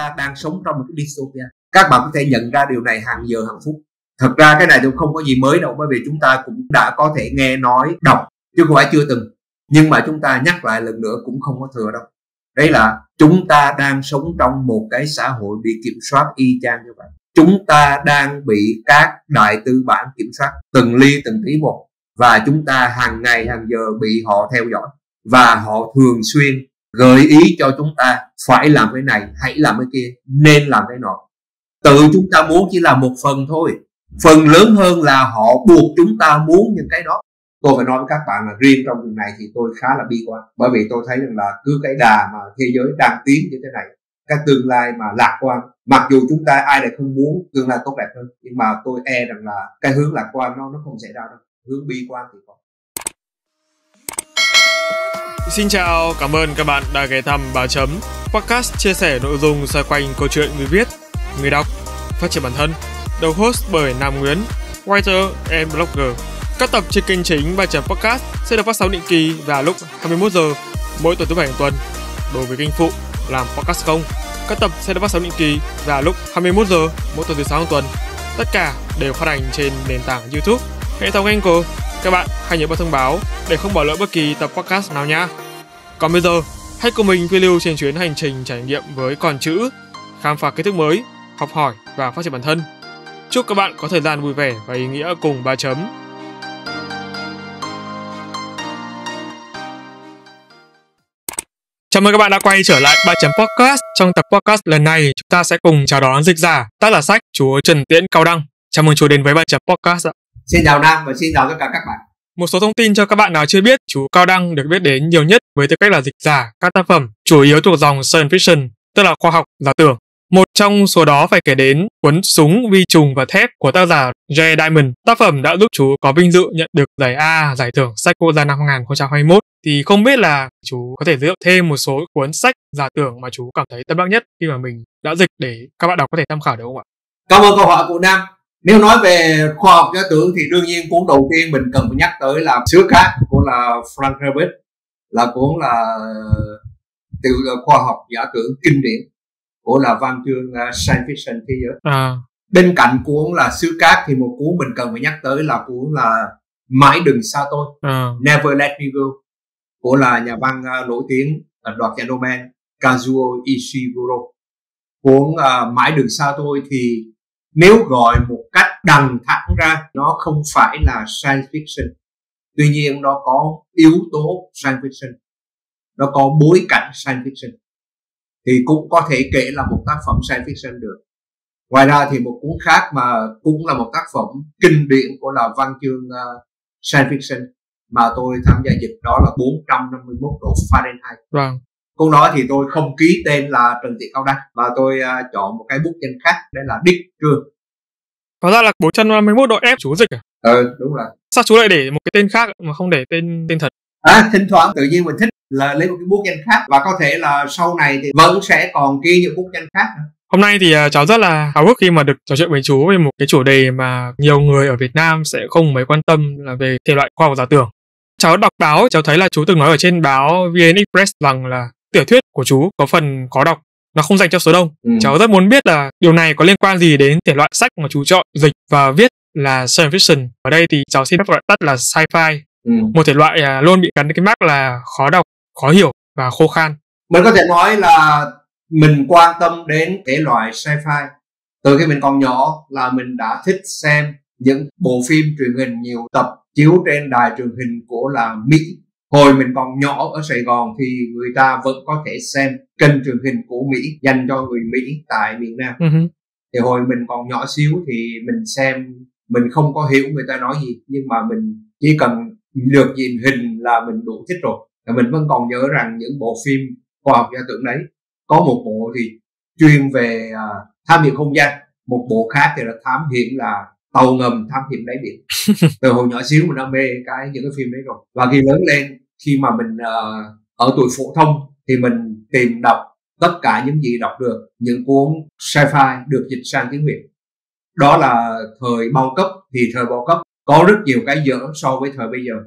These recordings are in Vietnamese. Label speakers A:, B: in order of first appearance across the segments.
A: ta đang sống trong một cái dystopia. Các bạn có thể nhận ra điều này hàng giờ hàng phút. Thật ra cái này cũng không có gì mới đâu, bởi vì chúng ta cũng đã có thể nghe nói, đọc, chứ không phải chưa từng. Nhưng mà chúng ta nhắc lại lần nữa cũng không có thừa đâu. Đấy là chúng ta đang sống trong một cái xã hội bị kiểm soát y chang như vậy. Chúng ta đang bị các đại tư bản kiểm soát từng ly từng tí một. Và chúng ta hàng ngày hàng giờ bị họ theo dõi. Và họ thường xuyên gợi ý cho chúng ta phải làm cái này, hãy làm cái kia, nên làm cái nọ. Tự chúng ta muốn chỉ là một phần thôi. Phần lớn hơn là họ buộc chúng ta muốn những cái đó. Tôi phải nói với các bạn là riêng trong việc này thì tôi khá là bi quan. Bởi vì tôi thấy rằng là cứ cái đà mà thế giới đang tiến như thế này, cái tương lai mà lạc quan, mặc dù chúng ta ai lại không muốn tương lai tốt đẹp hơn, nhưng mà tôi e rằng là cái hướng lạc quan nó không xảy ra đâu. Hướng bi quan thì có.
B: Xin chào, cảm ơn các bạn đã ghé thăm Báo Chấm, podcast chia sẻ nội dung xoay quanh câu chuyện người viết, người đọc, phát triển bản thân, được host bởi Nam Nguyễn, writer and blogger. Các tập trên kênh chính Báo Chấm podcast sẽ được phát sóng định kỳ vào lúc 21 giờ mỗi tuần thứ 7 hàng tuần. Đối với kênh phụ làm podcast không, các tập sẽ được phát sóng định kỳ vào lúc 21 giờ mỗi tuần thứ 6 hàng tuần. Tất cả đều phát hành trên nền tảng YouTube, hệ thống Anchor. Các bạn hãy nhớ bật thông báo để không bỏ lỡ bất kỳ tập podcast nào nhé. Còn bây giờ, hãy cùng mình phiêu lưu trên chuyến hành trình trải nghiệm với con chữ, khám phá kiến thức mới, học hỏi và phát triển bản thân. Chúc các bạn có thời gian vui vẻ và ý nghĩa cùng Báo Chấm. Chào mừng các bạn đã quay trở lại Báo Chấm Podcast. Trong tập podcast lần này, chúng ta sẽ cùng chào đón dịch giả, tác giả sách Chúa Trần Tiễn Cao Đăng. Chào mừng chú đến với Báo Chấm Podcast ạ.
A: Xin chào Nam và xin chào tất cả các bạn.
B: Một số thông tin cho các bạn nào chưa biết, chú Cao Đăng được biết đến nhiều nhất với tư cách là dịch giả các tác phẩm chủ yếu thuộc dòng science fiction, tức là khoa học giả tưởng. Một trong số đó phải kể đến cuốn Súng, Vi Trùng và Thép của tác giả Jared Diamond. Tác phẩm đã giúp chú có vinh dự nhận được giải A giải thưởng sách quốc gia năm 2021. Thì không biết là chú có thể giới thiệu thêm một số cuốn sách giả tưởng mà chú cảm thấy tâm đắc nhất khi mà mình đã dịch để các bạn đọc có thể tham khảo được không ạ?
A: Cảm ơn câu hỏi của Nam. Nếu nói về khoa học giả tưởng thì đương nhiên cuốn đầu tiên mình cần phải nhắc tới là Xứ Khác của là Frank Herbert, là cuốn là tự khoa học giả tưởng kinh điển của là văn chương science fiction thế giới. Bên cạnh cuốn là Xứ Cát thì một cuốn mình cần phải nhắc tới là cuốn là Mãi Đừng Xa Tôi, Never Let Me Go, của là nhà văn nổi tiếng đoạt giải Nobel Kazuo Ishiguro. Cuốn Mãi Đừng Xa Tôi thì nếu gọi một cách đằng thẳng ra, nó không phải là science fiction. Tuy nhiên nó có yếu tố science fiction, nó có bối cảnh science fiction, thì cũng có thể kể là một tác phẩm science fiction được. Ngoài ra thì một cuốn khác mà cũng là một tác phẩm kinh điển của là văn chương science fiction mà tôi tham gia dịch, đó là 451 độ Fahrenheit.
B: Vâng.
A: Cuốn đó thì tôi không ký tên là Trần Tiễn Cao Đăng, mà tôi chọn một cái bút danh khác, đấy là Đích Trương.
B: Có ra là 451 độ F chú dịch à?
A: Đúng rồi.
B: Sao chú lại để một cái tên khác mà không để tên thật?
A: Thỉnh thoảng tự nhiên mình thích là lấy một cái bút danh khác, và có thể là sau này thì vẫn sẽ còn ghi những bút danh khác nữa.
B: Hôm nay thì cháu rất là háo hức khi mà được trò chuyện với chú về một cái chủ đề mà nhiều người ở Việt Nam sẽ không mấy quan tâm, là về thể loại khoa học giả tưởng. Cháu đọc báo, cháu thấy là chú từng nói ở trên báo VN Express rằng là tiểu thuyết của chú có phần khó đọc, nó không dành cho số đông. Cháu rất muốn biết là điều này có liên quan gì đến thể loại sách mà chú chọn dịch và viết là science fiction. Ở đây thì cháu xin phép gọi tắt là sci-fi, một thể loại luôn bị gắn cái mác là khó đọc, khó hiểu và khô khan.
A: Mình có thể nói là mình quan tâm đến thể loại sci-fi từ khi mình còn nhỏ, là mình đã thích xem những bộ phim truyền hình nhiều tập chiếu trên đài truyền hình của là Mỹ. Hồi mình còn nhỏ ở Sài Gòn thì người ta vẫn có thể xem kênh truyền hình của Mỹ dành cho người Mỹ tại miền Nam. Thì hồi mình còn nhỏ xíu thì mình xem, mình không có hiểu người ta nói gì, nhưng mà mình chỉ cần được nhìn hình là mình đủ thích rồi. Và mình vẫn còn nhớ rằng những bộ phim khoa học giả tưởng đấy, có một bộ thì chuyên về thám hiểm không gian, một bộ khác thì là thám hiểm là tàu ngầm, thám hiểm đáy biển. Từ hồi nhỏ xíu mình đã mê những cái phim đấy rồi. Và khi lớn lên, khi mà mình ở tuổi phổ thông thì mình tìm đọc tất cả những gì đọc được, những cuốn sci-fi được dịch sang tiếng Việt. Đó là thời bao cấp, thì thời bao cấp có rất nhiều cái dở so với thời bây giờ.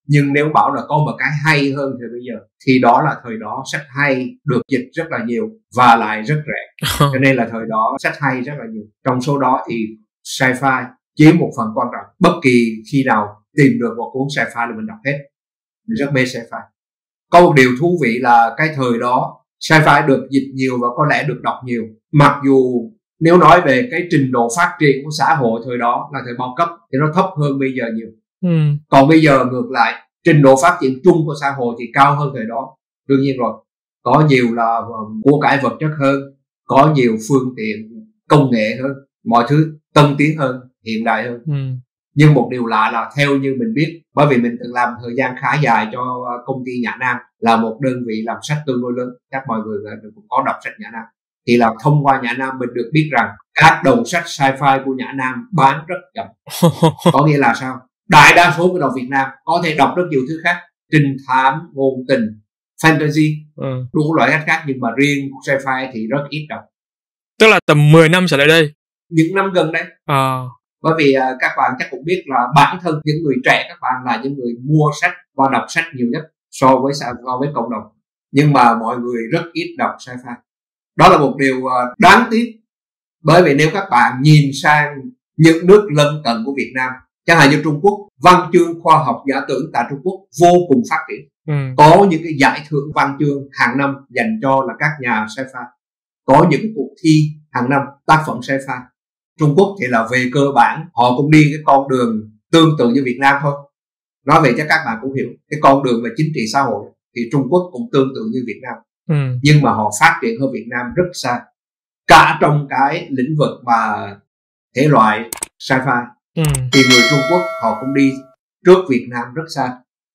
A: Nhưng nếu bảo là có một cái hay hơn thì bây giờ, thì đó là thời đó sách hay được dịch rất là nhiều và lại rất rẻ. Cho nên là thời đó sách hay rất là nhiều. Trong số đó thì sci-fi chiếm một phần quan trọng. Bất kỳ khi nào tìm được một cuốn sci-fi là mình đọc hết. Mình rất mê sci-fi. Có một điều thú vị là cái thời đó sci-fi được dịch nhiều và có lẽ được đọc nhiều. Mặc dù nếu nói về cái trình độ phát triển của xã hội thời đó là thời bao cấp thì nó thấp hơn bây giờ nhiều. Còn bây giờ ngược lại, trình độ phát triển chung của xã hội thì cao hơn thời đó. Đương nhiên rồi, có nhiều là của cải vật chất hơn, có nhiều phương tiện công nghệ hơn, mọi thứ tân tiến hơn, hiện đại hơn. Nhưng một điều lạ là theo như mình biết, bởi vì mình từng làm thời gian khá dài cho công ty Nhã Nam, là một đơn vị làm sách tương đối lớn, chắc mọi người cũng có đọc sách Nhã Nam, thì là thông qua Nhã Nam mình được biết rằng các đầu sách sci-fi của Nhã Nam bán rất chậm. Có nghĩa là sao? Đại đa số người đọc Việt Nam có thể đọc rất nhiều thứ khác, trinh thám, ngôn tình, fantasy, đủ loại sách khác, nhưng mà riêng sci-fi thì rất ít đọc.
B: Tức là tầm 10 năm trở lại đây,
A: những năm gần đây. Bởi vì các bạn chắc cũng biết là bản thân những người trẻ các bạn là những người mua sách và đọc sách nhiều nhất so với cộng đồng, nhưng mà mọi người rất ít đọc sci-fi. Đó là một điều đáng tiếc, bởi vì nếu các bạn nhìn sang những nước lân cận của Việt Nam, chẳng hạn như Trung Quốc, văn chương khoa học giả tưởng tại Trung Quốc vô cùng phát triển. Có những cái giải thưởng văn chương hàng năm dành cho là các nhà sci-fi, có những cuộc thi hàng năm tác phẩm sci-fi. Trung Quốc thì là về cơ bản họ cũng đi cái con đường tương tự như Việt Nam thôi. Nói về cho các bạn cũng hiểu cái con đường về chính trị xã hội thì Trung Quốc cũng tương tự như Việt Nam. Nhưng mà họ phát triển hơn Việt Nam rất xa, cả trong cái lĩnh vực mà thể loại sci-fi. Thì người Trung Quốc họ cũng đi trước Việt Nam rất xa.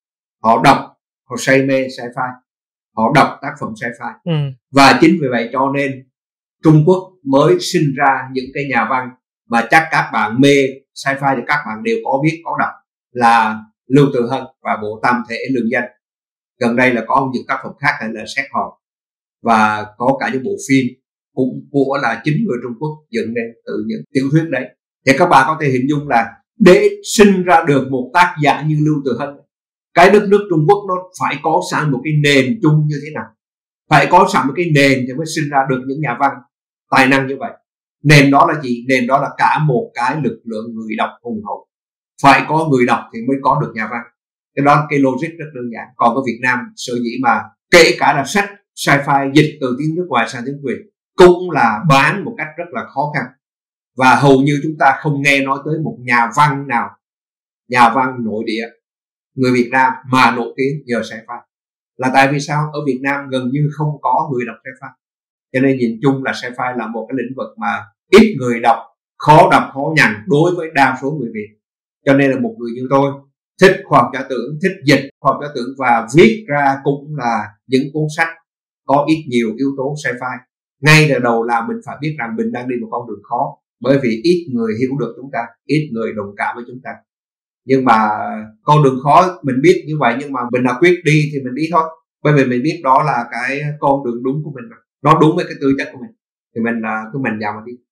A: Họ đọc, họ say mê sci-fi, họ đọc tác phẩm sci-fi. Và chính vì vậy cho nên Trung Quốc mới sinh ra những cái nhà văn mà chắc các bạn mê sci-fi thì các bạn đều có biết, có đọc, là Lưu Từ Hân và bộ Tam Thể Lương Danh. Gần đây là có những tác phẩm khác hay là Xét Hòn, và có cả những bộ phim cũng của là chính người Trung Quốc dựng nên từ những tiểu thuyết đấy. Thì các bạn có thể hình dung là để sinh ra được một tác giả như Lưu Từ Hân, cái đất nước Trung Quốc nó phải có sẵn một cái nền chung như thế nào, phải có sẵn một cái nền thì mới sinh ra được những nhà văn tài năng như vậy. Nền đó là gì? Nền đó là cả một cái lực lượng người đọc hùng hậu. Phải có người đọc thì mới có được nhà văn. Cái đó cái logic rất đơn giản. Còn ở Việt Nam sở dĩ mà kể cả là sách sci-fi dịch từ tiếng nước ngoài sang tiếng Việt cũng là bán một cách rất là khó khăn, và hầu như chúng ta không nghe nói tới một nhà văn nào, nhà văn nội địa người Việt Nam mà nổi tiếng nhờ sci-fi. Là tại vì sao? Ở Việt Nam gần như không có người đọc sci-fi, cho nên nhìn chung là sci-fi là một cái lĩnh vực mà ít người đọc, khó nhằn đối với đa số người Việt. Cho nên là một người như tôi thích khoa học giả tưởng, thích dịch khoa học giả tưởng và viết ra cũng là những cuốn sách có ít nhiều yếu tố sci-fi. Ngay từ đầu là mình phải biết rằng mình đang đi một con đường khó, bởi vì ít người hiểu được chúng ta, ít người đồng cảm với chúng ta. Nhưng mà con đường khó mình biết như vậy, nhưng mà mình đã quyết đi thì mình đi thôi, bởi vì mình biết đó là cái con đường đúng của mình mà. Nó đúng với cái tư chất của mình thì mình là cứ mình vào mà đi.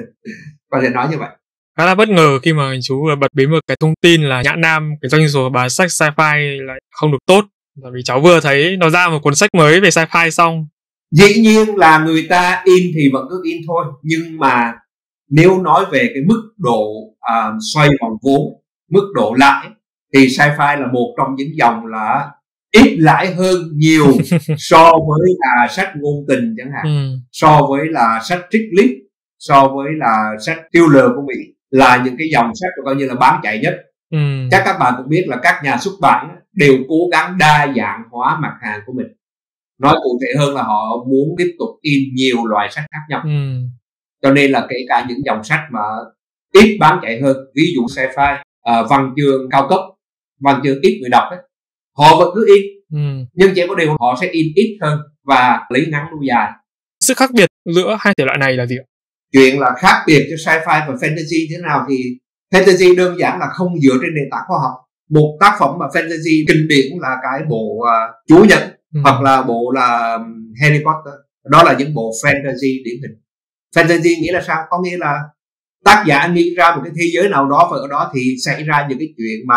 A: Có thể nói như vậy.
B: Khá là bất ngờ khi mà chú bật bí một cái thông tin là Nhã Nam, cái doanh số bán sách sci-fi lại không được tốt, bởi vì cháu vừa thấy nó ra một cuốn sách mới về sci-fi xong.
A: Dĩ nhiên là người ta in thì vẫn cứ in thôi, nhưng mà nếu nói về cái mức độ xoay vòng vốn, mức độ lãi, thì sci-fi là một trong những dòng là ít lãi hơn nhiều so với là sách ngôn tình chẳng hạn, so với là sách triết lý, so với là sách tiêu lờ của Mỹ, là những cái dòng sách coi như là bán chạy nhất. Chắc các bạn cũng biết là các nhà xuất bản đều cố gắng đa dạng hóa mặt hàng của mình. Nói cụ thể hơn là họ muốn tiếp tục in nhiều loại sách khác nhau. Cho nên là kể cả những dòng sách mà ít bán chạy hơn, ví dụ sci-fi, văn chương cao cấp, văn chương ít người đọc ấy, họ vẫn cứ in. Nhưng chỉ có điều họ sẽ in ít hơn và lấy ngắn lưu dài.
B: Sự khác biệt giữa hai thể loại này là gì ạ?
A: Chuyện là khác biệt cho sci-fi và fantasy thế nào thì fantasy đơn giản là không dựa trên nền tảng khoa học. Một tác phẩm mà fantasy kinh điển là cái bộ Chúa Nhẫn, hoặc là bộ là Harry Potter. Đó là những bộ fantasy điển hình. Fantasy nghĩa là sao? Có nghĩa là tác giả nghĩ ra một cái thế giới nào đó, và ở đó thì xảy ra những cái chuyện mà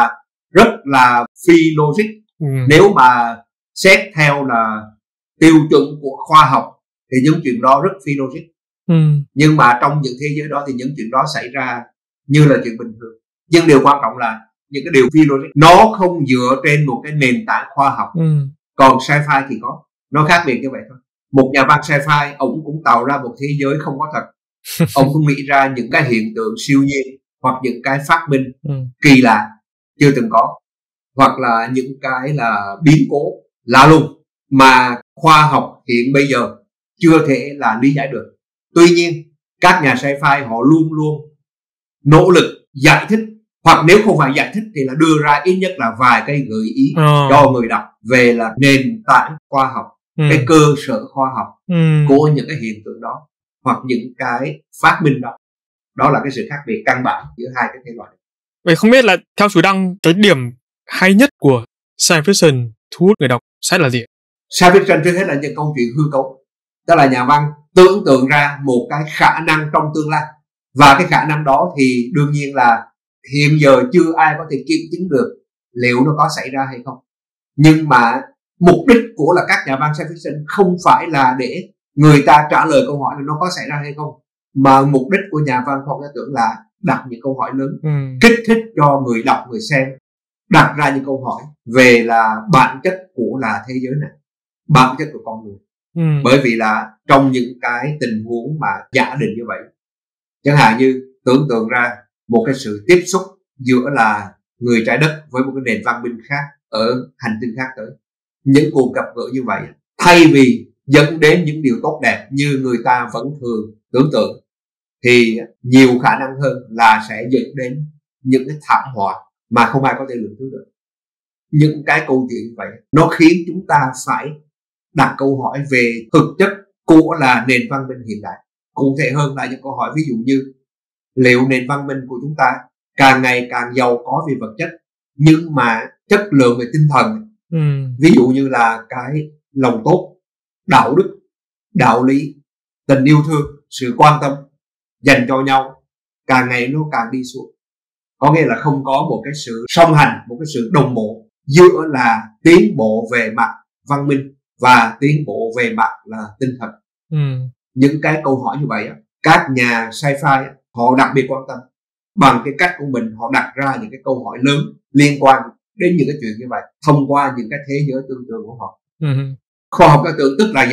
A: rất là phi logic. Nếu mà xét theo là tiêu chuẩn của khoa học thì những chuyện đó rất phi logic. Nhưng mà trong những thế giới đó thì những chuyện đó xảy ra như là chuyện bình thường. Nhưng điều quan trọng là những cái điều phi logic nó không dựa trên một cái nền tảng khoa học. Còn sci-fi thì có, nó khác biệt như vậy thôi. Một nhà văn sci-fi, ông cũng tạo ra một thế giới không có thật. Ông cũng nghĩ ra những cái hiện tượng siêu nhiên hoặc những cái phát minh kỳ lạ chưa từng có, hoặc là những cái là biến cố lạ lùng mà khoa học hiện bây giờ chưa thể là lý giải được. Tuy nhiên các nhà sci-fi họ luôn luôn nỗ lực giải thích, hoặc nếu không phải giải thích thì là đưa ra ít nhất là vài cái gợi ý cho người đọc về là nền tảng khoa học, cái cơ sở khoa học của những cái hiện tượng đó hoặc những cái phát minh đó. Đó là cái sự khác biệt căn bản giữa hai cái thể loại.
B: Vậy không biết là theo chú Đăng, cái điểm hay nhất của science fiction thu hút người đọc sẽ là gì?
A: Science fiction trước hết là những câu chuyện hư cấu. Tức là nhà văn tưởng tượng ra một cái khả năng trong tương lai, và cái khả năng đó thì đương nhiên là hiện giờ chưa ai có thể kiểm chứng được liệu nó có xảy ra hay không. Nhưng mà mục đích của là các nhà văn science fiction không phải là để người ta trả lời câu hỏi là nó có xảy ra hay không, mà mục đích của nhà văn khoa học tưởng là đặt những câu hỏi lớn, kích thích cho người đọc, người xem đặt ra những câu hỏi về là bản chất của là thế giới này, bản chất của con người. Bởi vì là trong những cái tình huống mà giả định như vậy, chẳng hạn như tưởng tượng ra một cái sự tiếp xúc giữa là người trái đất với một cái nền văn minh khác ở hành tinh khác tới, những cuộc gặp gỡ như vậy thay vì dẫn đến những điều tốt đẹp như người ta vẫn thường tưởng tượng thì nhiều khả năng hơn là sẽ dẫn đến những cái thảm họa mà không ai có thể lường trước được. Những cái câu chuyện vậy nó khiến chúng ta phải đặt câu hỏi về thực chất của là nền văn minh hiện đại. Cụ thể hơn là những câu hỏi ví dụ như liệu nền văn minh của chúng ta càng ngày càng giàu có về vật chất, nhưng mà chất lượng về tinh thần, ví dụ như là cái lòng tốt, đạo đức, đạo lý, tình yêu thương, sự quan tâm dành cho nhau càng ngày nó càng đi xuống. Có nghĩa là không có một cái sự song hành, một cái sự đồng bộ giữa là tiến bộ về mặt văn minh và tiến bộ về mặt là tinh thần. Những cái câu hỏi như vậy các nhà sci-fi họ đặc biệt quan tâm. Bằng cái cách của mình họ đặt ra những cái câu hỏi lớn liên quan đến những cái chuyện như vậy thông qua những cái thế giới tưởng tượng của họ. Khoa học tưởng tức là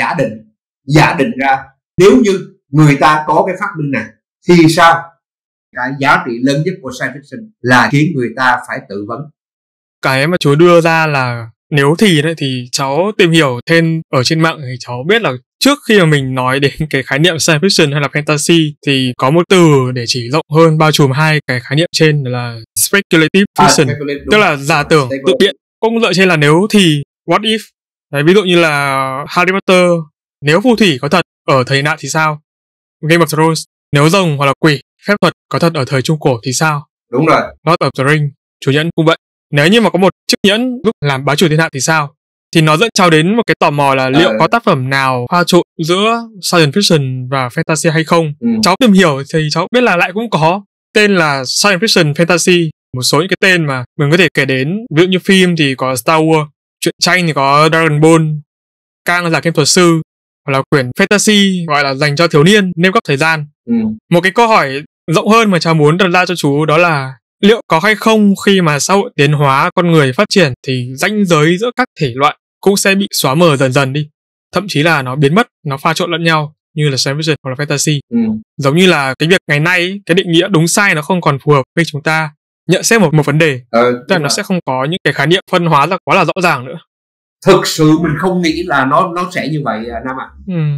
A: giả định ra nếu như người ta có cái phát minh này thì sao. Cái giá trị lớn nhất của science fiction là khiến người ta phải tự vấn.
B: Cái mà chú đưa ra là nếu thì đấy, thì cháu tìm hiểu thêm ở trên mạng thì cháu biết là trước khi mà mình nói đến cái khái niệm science fiction hay là fantasy thì có một từ để chỉ rộng hơn bao trùm hai cái khái niệm trên là speculative fiction, tức là giả tưởng, tự biện. Cũng dựa trên là nếu thì what if. Đấy, ví dụ như là Harry Potter, nếu phù thủy có thật ở thời nào thì sao? Game of Thrones, nếu rồng hoặc là quỷ, phép thuật có thật ở thời Trung Cổ thì sao?
A: Đúng rồi.
B: Lord of the Rings, chủ nhẫn cũng vậy. Nếu như mà có một chiếc nhẫn giúp làm bá chủ thiên hạ thì sao? Thì nó dẫn cháu đến một cái tò mò là liệu có tác phẩm nào pha trộn giữa science fiction và fantasy hay không? Cháu tìm hiểu thì cháu biết là lại cũng có tên là science fiction fantasy. Một số những cái tên mà mình có thể kể đến, ví dụ như phim thì có Star Wars, truyện tranh thì có Dragon Ball, Kang là game thuật sư, hoặc là quyển fantasy gọi là dành cho thiếu niên nêu cấp thời gian. Một cái câu hỏi rộng hơn mà cháu muốn đặt ra cho chú đó là liệu có hay không khi mà xã hội tiến hóa, con người phát triển thì ranh giới giữa các thể loại cũng sẽ bị xóa mờ dần dần đi, thậm chí là nó biến mất, nó pha trộn lẫn nhau như là science fiction hoặc là fantasy. Giống như là cái việc ngày nay ấy, cái định nghĩa đúng sai nó không còn phù hợp với chúng ta nhận xét một vấn đề, tức là nó sẽ không có những cái khái niệm phân hóa là quá là rõ ràng nữa.
A: Thực sự mình không nghĩ là nó sẽ như vậy Nam ạ.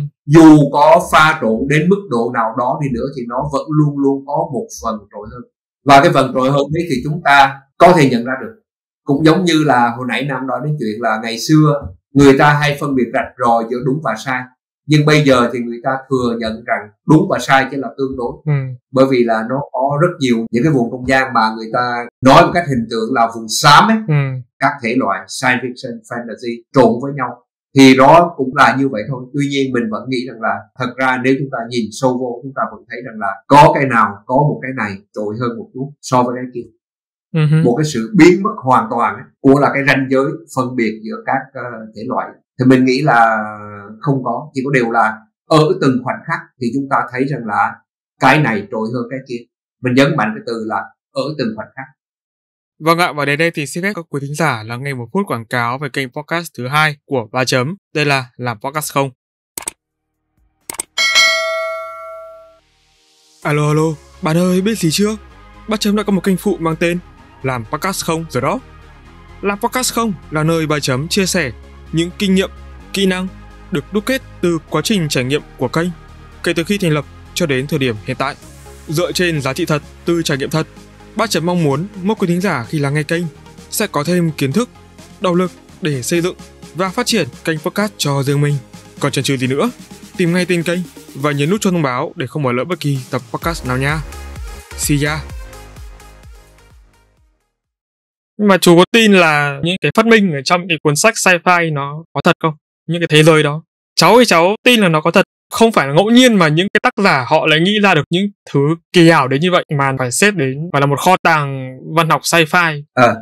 A: Dù có pha trộn đến mức độ nào đó đi nữa thì nó vẫn luôn luôn có một phần trội hơn, và cái phần trội hơn đấy thì chúng ta có thể nhận ra được. Cũng giống như là hồi nãy Nam nói đến chuyện là ngày xưa người ta hay phân biệt rạch ròi giữa đúng và sai, nhưng bây giờ thì người ta thừa nhận rằng đúng và sai chỉ là tương đối. Bởi vì là nó có rất nhiều những cái vùng không gian mà người ta nói một cách hình tượng là vùng xám ấy. Các thể loại science fiction, fantasy trộn với nhau thì đó cũng là như vậy thôi. Tuy nhiên mình vẫn nghĩ rằng là thật ra nếu chúng ta nhìn sâu vô, chúng ta vẫn thấy rằng là có cái nào, có một cái này trội hơn một chút so với cái kia. một cái sự biến mất hoàn toàn của là cái ranh giới phân biệt giữa các thể loại. Thì mình nghĩ là không có, chỉ có điều là ở từng khoảnh khắc thì chúng ta thấy rằng là cái này trội hơn cái kia. Mình nhấn mạnh cái từ là ở từng khoảnh khắc.
B: Vâng ạ, và đến đây thì xin phép các quý thính giả lắng nghe một phút quảng cáo về kênh podcast thứ 2 của Ba Chấm. Đây là Làm Podcast Không. Alo, bạn ơi, biết gì chưa? Ba Chấm đã có một kênh phụ mang tên Làm Podcast Không rồi đó. Làm Podcast Không là nơi Ba Chấm chia sẻ những kinh nghiệm, kỹ năng được đúc kết từ quá trình trải nghiệm của kênh kể từ khi thành lập cho đến thời điểm hiện tại. Dựa trên giá trị thật từ trải nghiệm thật, Ba Chấm mong muốn mỗi quý thính giả khi lắng nghe kênh sẽ có thêm kiến thức, động lực để xây dựng và phát triển kênh podcast cho riêng mình. Còn chần chừ gì nữa, tìm ngay tên kênh và nhấn nút chuông thông báo để không bỏ lỡ bất kỳ tập podcast nào nha. See ya! Nhưng mà chú có tin là những cái phát minh ở trong cái cuốn sách sci-fi nó có thật không? Những cái thế giới đó. Cháu tin là nó có thật. Không phải là ngẫu nhiên mà những cái tác giả họ lại nghĩ ra được những thứ kỳ ảo đến như vậy mà phải xếp đến phải là một kho tàng văn học sci-fi.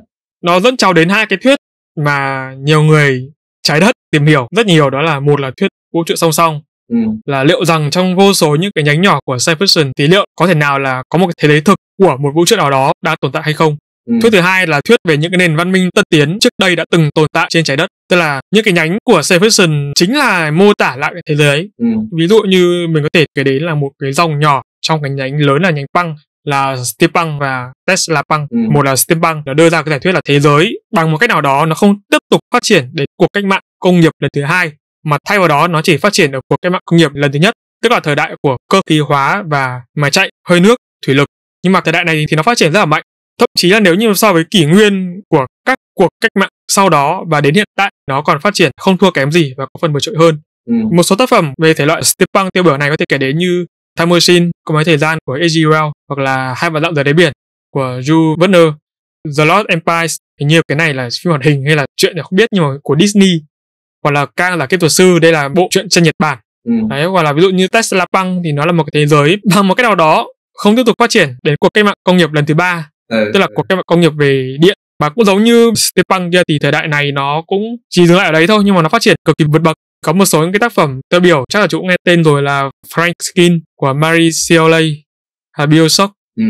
B: Nó dẫn cháu đến hai cái thuyết mà nhiều người trái đất tìm hiểu rất nhiều, đó là một là thuyết vũ trụ song song. Là liệu rằng trong vô số những cái nhánh nhỏ của science fiction thì liệu có thể nào là có một cái thế giới thực của một vũ trụ nào đó đang tồn tại hay không? Thuyết thứ hai là thuyết về những cái nền văn minh tân tiến trước đây đã từng tồn tại trên trái đất, tức là những cái nhánh của science fiction chính là mô tả lại cái thế giới ấy. Ví dụ như mình có thể kể đến là một cái dòng nhỏ trong cái nhánh lớn là nhánh punk, là steampunk và Tesla punk. Một là steampunk là đưa ra cái giả thuyết là thế giới bằng một cách nào đó nó không tiếp tục phát triển đến cuộc cách mạng công nghiệp lần thứ hai, mà thay vào đó nó chỉ phát triển ở cuộc cách mạng công nghiệp lần thứ nhất, tức là thời đại của cơ khí hóa và máy chạy, hơi nước, thủy lực. Nhưng mà thời đại này thì nó phát triển rất là mạnh. Thậm chí là nếu như so với kỷ nguyên của các cuộc cách mạng sau đó và đến hiện tại, nó còn phát triển không thua kém gì và có phần vượt trội hơn. Một số tác phẩm về thể loại steampunk tiêu biểu này có thể kể đến như Time Machine, Có máy thời gian của H.G. Wells, hoặc là Hai vạn dặm dưới đáy biển của Jules Verne, The Lost Empire, hình như cái này là phim hoạt hình hay là chuyện thì không biết, nhưng mà của Disney, hoặc là Kang là kiếp thuật sư, đây là bộ truyện tranh Nhật Bản. Đấy, hoặc là ví dụ như Tesla Punk thì nó là một cái thế giới bằng một cách nào đó không tiếp tục phát triển đến cuộc cách mạng công nghiệp lần thứ ba. Tức là cuộc cách mạng công nghiệp về điện, mà cũng giống như steampunk kia thì thời đại này nó cũng chỉ dừng lại ở đấy thôi, nhưng mà nó phát triển cực kỳ vượt bậc. Có một số những cái tác phẩm tiêu biểu chắc là chú cũng nghe tên rồi, là Frank Skin của Mary Shelley hay BioShock.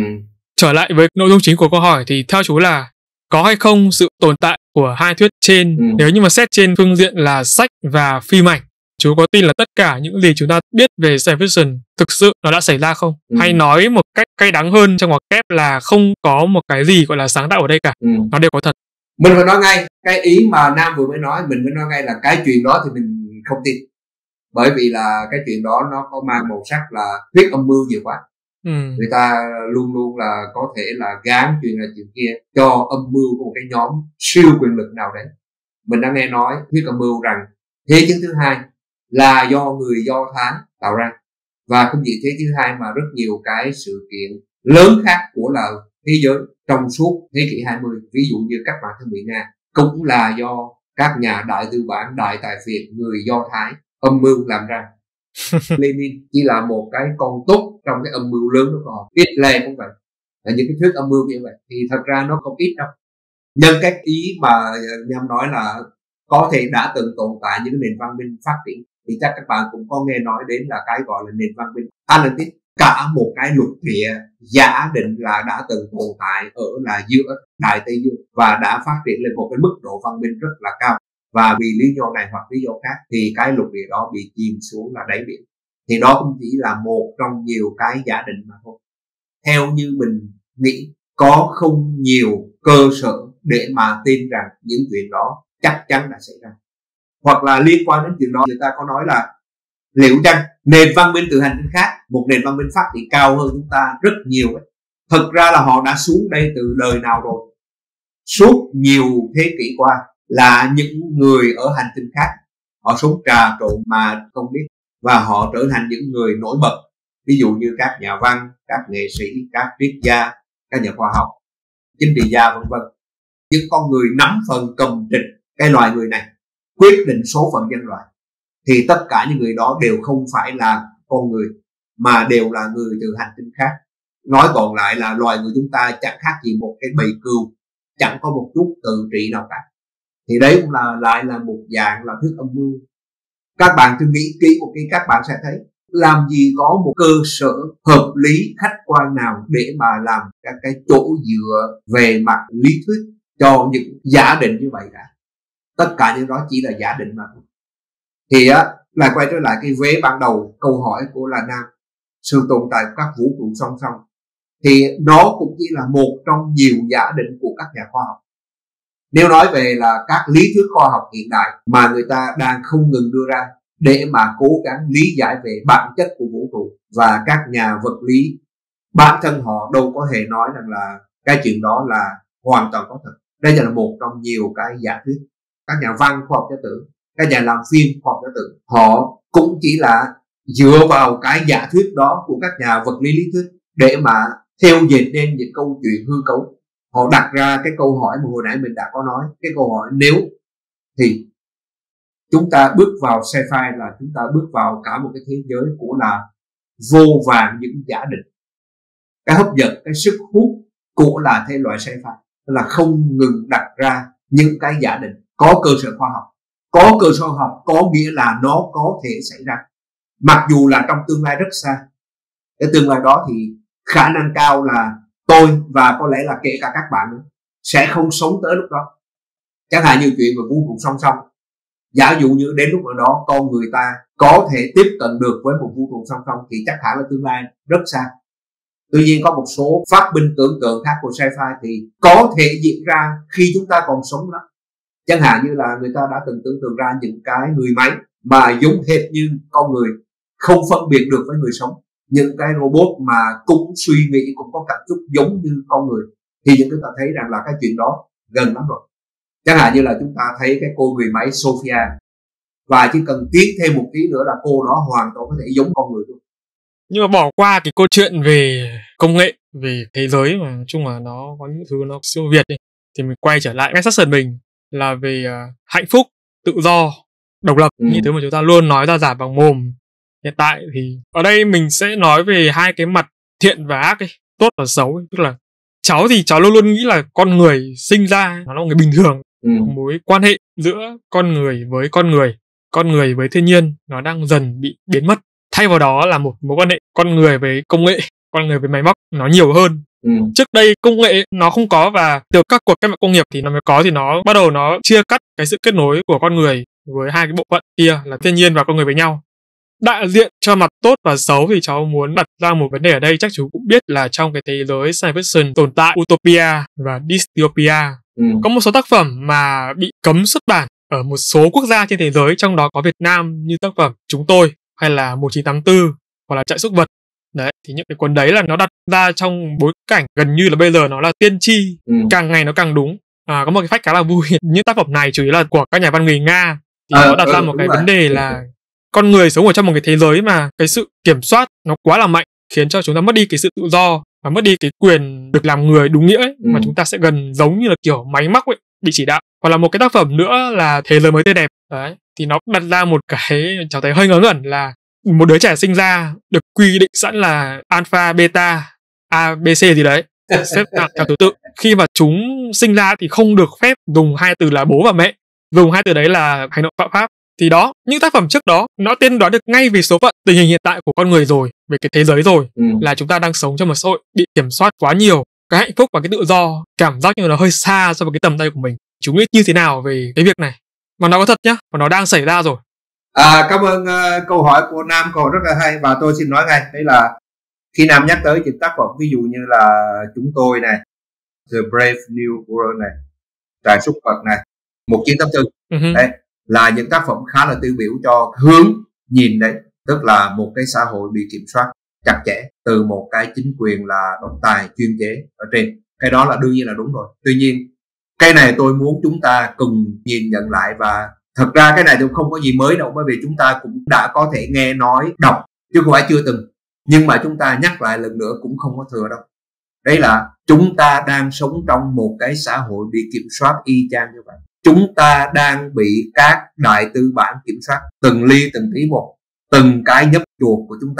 B: Trở lại với nội dung chính của câu hỏi thì theo chú là có hay không sự tồn tại của hai thuyết trên, nếu như mà xét trên phương diện là sách và phim ảnh. Chú có tin là tất cả những gì chúng ta biết về science fiction thực sự nó đã xảy ra không? Hay nói một cách cay đắng hơn trong ngoặc kép là không có một cái gì gọi là sáng tạo ở đây cả, nó đều có thật.
A: Mình phải nói ngay cái ý mà Nam vừa mới nói, mình phải nói ngay là cái chuyện đó thì mình không tin, bởi vì là cái chuyện đó nó có mang màu sắc là thuyết âm mưu nhiều quá. Người ta luôn luôn là có thể là gán chuyện này chuyện kia cho âm mưu của một cái nhóm siêu quyền lực nào đấy. Mình đã nghe nói thuyết âm mưu rằng thế chiến thứ hai là do người Do Thái tạo ra, và không chỉ thế chiến thứ hai mà rất nhiều cái sự kiện lớn khác của là thế giới trong suốt thế kỷ 20, ví dụ như cách mạng thương mại Nga cũng là do các nhà đại tư bản, đại tài phiệt người Do Thái âm mưu làm ra. Lenin chỉ là một cái con tốt trong cái âm mưu lớn của họ. Hitler cũng vậy. Những cái thuyết âm mưu như vậy thì thật ra nó không ít đâu. Nhân cái ý mà Nhâm nói là có thể đã từng tồn tại những nền văn minh phát triển, thì chắc các bạn cũng có nghe nói đến là cái gọi là nền văn minh Atlantis. Cả một cái lục địa giả định là đã từng tồn tại ở là giữa Đại Tây Dương và đã phát triển lên một cái mức độ văn minh rất là cao. Và vì lý do này hoặc lý do khác thì cái lục địa đó bị chìm xuống là đáy biển. Thì đó cũng chỉ là một trong nhiều cái giả định mà thôi. Theo như mình nghĩ, có không nhiều cơ sở để mà tin rằng những chuyện đó chắc chắn đã xảy ra. Hoặc là liên quan đến chuyện đó, người ta có nói là liệu rằng nền văn minh từ hành tinh khác, một nền văn minh phát triển cao hơn chúng ta rất nhiều ấy, thực ra là họ đã xuống đây từ đời nào rồi. Suốt nhiều thế kỷ qua là những người ở hành tinh khác, họ sống trà trộn mà không biết, và họ trở thành những người nổi bật, ví dụ như các nhà văn, các nghệ sĩ, các triết gia, các nhà khoa học, chính trị gia vân vân. Những con người nắm phần cầm trịch cái loài người này, quyết định số phận nhân loại, thì tất cả những người đó đều không phải là con người mà đều là người từ hành tinh khác. Nói gọn lại là loài người chúng ta chẳng khác gì một cái bầy cừu, chẳng có một chút tự trị nào cả. Thì đấy cũng lại là một dạng là thuyết âm mưu. Các bạn thử nghĩ kỹ một cái, các bạn sẽ thấy làm gì có một cơ sở hợp lý khách quan nào để mà làm các cái chỗ dựa về mặt lý thuyết cho những giả định như vậy cả. Tất cả những đó chỉ là giả định mà thôi. Thì lại quay trở lại cái vế ban đầu câu hỏi của là Nam, sự tồn tại của các vũ trụ song song, thì nó cũng chỉ là một trong nhiều giả định của các nhà khoa học. Nếu nói về là các lý thuyết khoa học hiện đại mà người ta đang không ngừng đưa ra để mà cố gắng lý giải về bản chất của vũ trụ, và các nhà vật lý bản thân họ đâu có hề nói rằng là cái chuyện đó là hoàn toàn có thật. Đây là một trong nhiều cái giả thuyết. Các nhà văn khoa học giả tưởng, các nhà làm phim khoa học giả tưởng, họ cũng chỉ là dựa vào cái giả thuyết đó của các nhà vật lý lý thuyết để mà theo dệt nên những câu chuyện hư cấu. Họ đặt ra cái câu hỏi mà hồi nãy mình đã có nói, cái câu hỏi nếu thì chúng ta bước vào sci-fi là chúng ta bước vào cả một cái thế giới của là vô vàn những giả định. Cái hấp dẫn, cái sức hút của là thể loại sci-fi là không ngừng đặt ra những cái giả định có cơ sở khoa học. Có cơ sở khoa học có nghĩa là nó có thể xảy ra, mặc dù là trong tương lai rất xa. Cái tương lai đó thì khả năng cao là tôi và có lẽ là kể cả các bạn nữa sẽ không sống tới lúc đó. Chẳng hạn như chuyện về vũ trụ song song, giả dụ như đến lúc đó con người ta có thể tiếp cận được với một vũ trụ song song thì chắc hẳn là tương lai rất xa. Tuy nhiên có một số phát minh tưởng tượng khác của sci-fi thì có thể diễn ra khi chúng ta còn sống đó. Chẳng hạn như là người ta đã từng tưởng tượng ra những cái người máy mà giống hệt như con người, không phân biệt được với người sống. Những cái robot mà cũng suy nghĩ, cũng có cảm xúc giống như con người, thì chúng ta thấy rằng là cái chuyện đó gần lắm rồi. Chẳng hạn như là chúng ta thấy cái cô người máy Sophia, và chỉ cần tiến thêm một tí nữa là cô đó hoàn toàn có thể giống con người luôn.
B: Nhưng mà bỏ qua cái câu chuyện về công nghệ, về thế giới mà nói chung là nó có những thứ nó siêu việt đi, thì mình quay trở lại cái session mình là về hạnh phúc, tự do, độc lập, những thứ mà chúng ta luôn nói ra giả bằng mồm. Hiện tại thì ở đây mình sẽ nói về hai cái mặt thiện và ác ấy, tốt và xấu ấy. Tức là cháu thì cháu luôn luôn nghĩ là con người sinh ra nó là một người bình thường. Mối quan hệ giữa con người với thiên nhiên nó đang dần bị biến mất. Thay vào đó là một mối quan hệ con người với công nghệ, con người với máy móc nó nhiều hơn. Trước đây công nghệ nó không có, và từ các cuộc cách mạng công nghiệp thì nó mới có, thì nó bắt đầu nó chia cắt cái sự kết nối của con người với hai cái bộ phận kia là thiên nhiên và con người với nhau. Đại diện cho mặt tốt và xấu thì cháu muốn đặt ra một vấn đề ở đây. Chắc chú cũng biết là trong cái thế giới science fiction tồn tại utopia và dystopia. Có một số tác phẩm mà bị cấm xuất bản ở một số quốc gia trên thế giới, trong đó có Việt Nam, như tác phẩm Chúng Tôi hay là 1984 hoặc là Trại Súc Vật. Đấy, thì những cái cuốn đấy là nó đặt ra trong bối cảnh gần như là bây giờ nó là tiên tri, càng ngày nó càng đúng. Có một cái fact khá là vui, những tác phẩm này chủ yếu là của các nhà văn người Nga, thì nó đặt ra một cái vấn đề là con người sống ở trong một cái thế giới mà cái sự kiểm soát nó quá là mạnh, khiến cho chúng ta mất đi cái sự tự do và mất đi cái quyền được làm người đúng nghĩa ấy, mà chúng ta sẽ gần giống như là kiểu máy móc ấy, bị chỉ đạo. Hoặc là một cái tác phẩm nữa là Thế Giới Mới Tươi Đẹp. Đấy, thì nó đặt ra một cái cháu thấy hơi ngớ ngẩn là một đứa trẻ sinh ra được quy định sẵn là alpha, beta, A, B, C gì đấy, xếp theo thứ tự. Khi mà chúng sinh ra thì không được phép dùng hai từ là bố và mẹ, dùng hai từ đấy là hành động phạm pháp. Thì đó, những tác phẩm trước đó nó tiên đoán được ngay về số phận, tình hình hiện tại của con người rồi, về cái thế giới rồi, là chúng ta đang sống trong một xã hội bị kiểm soát quá nhiều. Cái hạnh phúc và cái tự do cảm giác như nó hơi xa so với cái tầm tay của mình. Chú nghĩ như thế nào về cái việc này? Mà nó có thật nhá, và nó đang xảy ra rồi.
A: Cảm ơn câu hỏi của Nam, câu hỏi rất là hay, và tôi xin nói ngay, đấy là khi Nam nhắc tới những tác phẩm ví dụ như là Chúng Tôi này, The Brave New World này, Trại Súc Vật này, 1984, đấy là những tác phẩm khá là tiêu biểu cho hướng nhìn đấy, tức là một cái xã hội bị kiểm soát chặt chẽ từ một cái chính quyền là độc tài chuyên chế ở trên. Cái đó là đương nhiên là đúng rồi. Tuy nhiên cái này tôi muốn chúng ta cùng nhìn nhận lại, và thật ra cái này thì không có gì mới đâu, bởi vì chúng ta cũng đã có thể nghe nói, đọc chứ không phải chưa từng. Nhưng mà chúng ta nhắc lại lần nữa cũng không có thừa đâu. Đấy là chúng ta đang sống trong một cái xã hội bị kiểm soát y chang như vậy. Chúng ta đang bị các đại tư bản kiểm soát từng ly từng tí một, từng cái nhấp chuột của chúng ta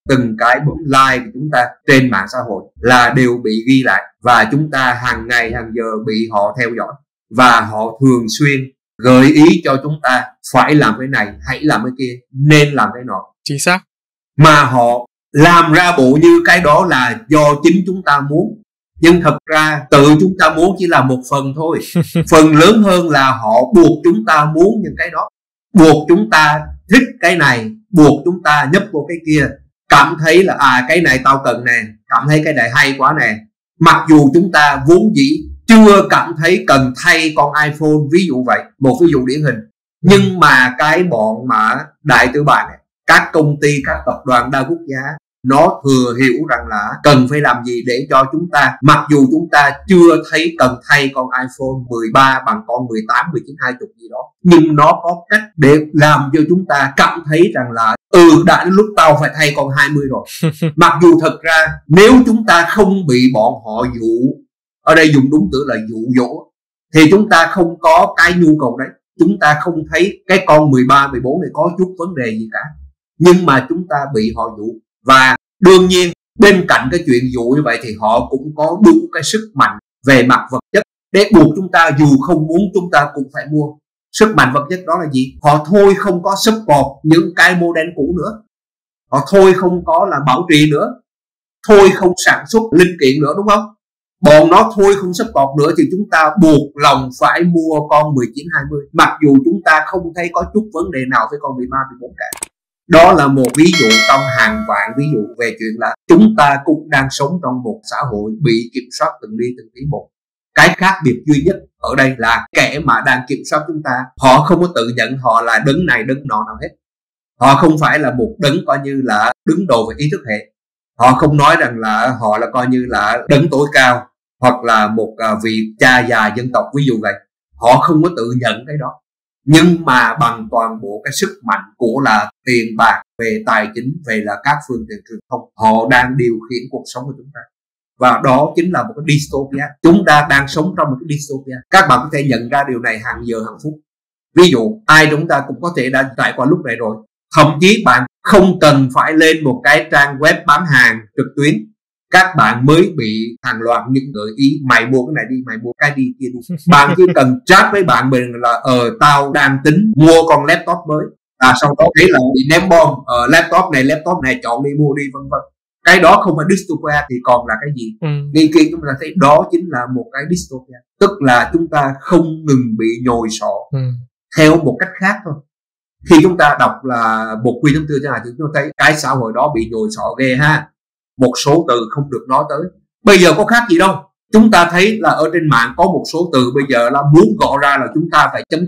A: từng cái bấm like của chúng ta trên mạng xã hội là đều bị ghi lại, và chúng ta hàng ngày hàng giờ bị họ theo dõi, và họ thường xuyên gợi ý cho chúng ta phải làm cái này, hãy làm cái kia, nên làm cái nọ.
B: Chính xác.
A: Mà họ làm ra bộ như cái đó là do chính chúng ta muốn, nhưng thật ra tự chúng ta muốn chỉ là một phần thôi. Phần lớn hơn là họ buộc chúng ta muốn những cái đó, buộc chúng ta thích cái này, buộc chúng ta nhấp vô cái kia, cảm thấy là cái này tao cần nè, cảm thấy cái này hay quá nè, mặc dù chúng ta vốn dĩ chưa cảm thấy cần thay con iPhone, ví dụ vậy, một ví dụ điển hình. Nhưng mà cái bọn mà đại tư bản này, các công ty, các tập đoàn đa quốc gia, nó thừa hiểu rằng là cần phải làm gì để cho chúng ta, mặc dù chúng ta chưa thấy cần thay con iPhone 13 bằng con 18, 19, 20 gì đó, nhưng nó có cách để làm cho chúng ta cảm thấy rằng là đã đến lúc tao phải thay con 20 rồi. Mặc dù thật ra nếu chúng ta không bị bọn họ dụ, ở đây dùng đúng từ là dụ dỗ, thì chúng ta không có cái nhu cầu đấy, chúng ta không thấy cái con 13, 14 này có chút vấn đề gì cả, nhưng mà chúng ta bị họ dụ. Và đương nhiên bên cạnh cái chuyện dụ như vậy thì họ cũng có đủ cái sức mạnh về mặt vật chất để buộc chúng ta, dù không muốn chúng ta cũng phải mua. Sức mạnh vật chất đó là gì? Họ thôi không có support những cái model cũ nữa, họ thôi không có là bảo trì nữa, thôi không sản xuất linh kiện nữa, đúng không? Bọn nó thôi không support nữa thì chúng ta buộc lòng phải mua con 19, 20, mặc dù chúng ta không thấy có chút vấn đề nào với con 13, 14 cả. Đó là một ví dụ trong hàng vạn ví dụ về chuyện là chúng ta cũng đang sống trong một xã hội bị kiểm soát từng đi từng tí một. Cái khác biệt duy nhất ở đây là kẻ mà đang kiểm soát chúng ta, họ không có tự nhận họ là đấng này đấng nọ nào hết. Họ không phải là một đấng coi như là đứng đầu về ý thức hệ. Họ không nói rằng là họ là coi như là đấng tối cao, hoặc là một vị cha già dân tộc, ví dụ vậy. Họ không có tự nhận cái đó. Nhưng mà bằng toàn bộ cái sức mạnh của là tiền bạc, về tài chính, về là các phương tiện truyền thông, họ đang điều khiển cuộc sống của chúng ta. Và đó chính là một cái dystopia. Chúng ta đang sống trong một cái dystopia. Các bạn có thể nhận ra điều này hàng giờ hàng phút. Ví dụ ai chúng ta cũng có thể đã trải qua lúc này rồi. Thậm chí bạn không cần phải lên một cái trang web bán hàng trực tuyến, các bạn mới bị hàng loạt những gợi ý mày mua cái này đi, mày mua cái đi kia đi. Bạn chỉ cần chat với bạn mình là tao đang tính mua con laptop mới, sau đó thấy là bị ném bom, laptop này chọn đi, mua đi, vân vân. Cái đó không phải dystopia thì còn là cái gì? Ngay kia chúng ta thấy đó chính là một cái dystopia, tức là chúng ta không ngừng bị nhồi sọ theo một cách khác thôi. Khi chúng ta đọc là một quy 84 chẳng hạn thì chúng ta thấy cái xã hội đó bị nhồi sọ ghê ha, một số từ không được nói tới. Bây giờ có khác gì đâu, chúng ta thấy là ở trên mạng có một số từ bây giờ là muốn gọi ra là chúng ta phải chấm,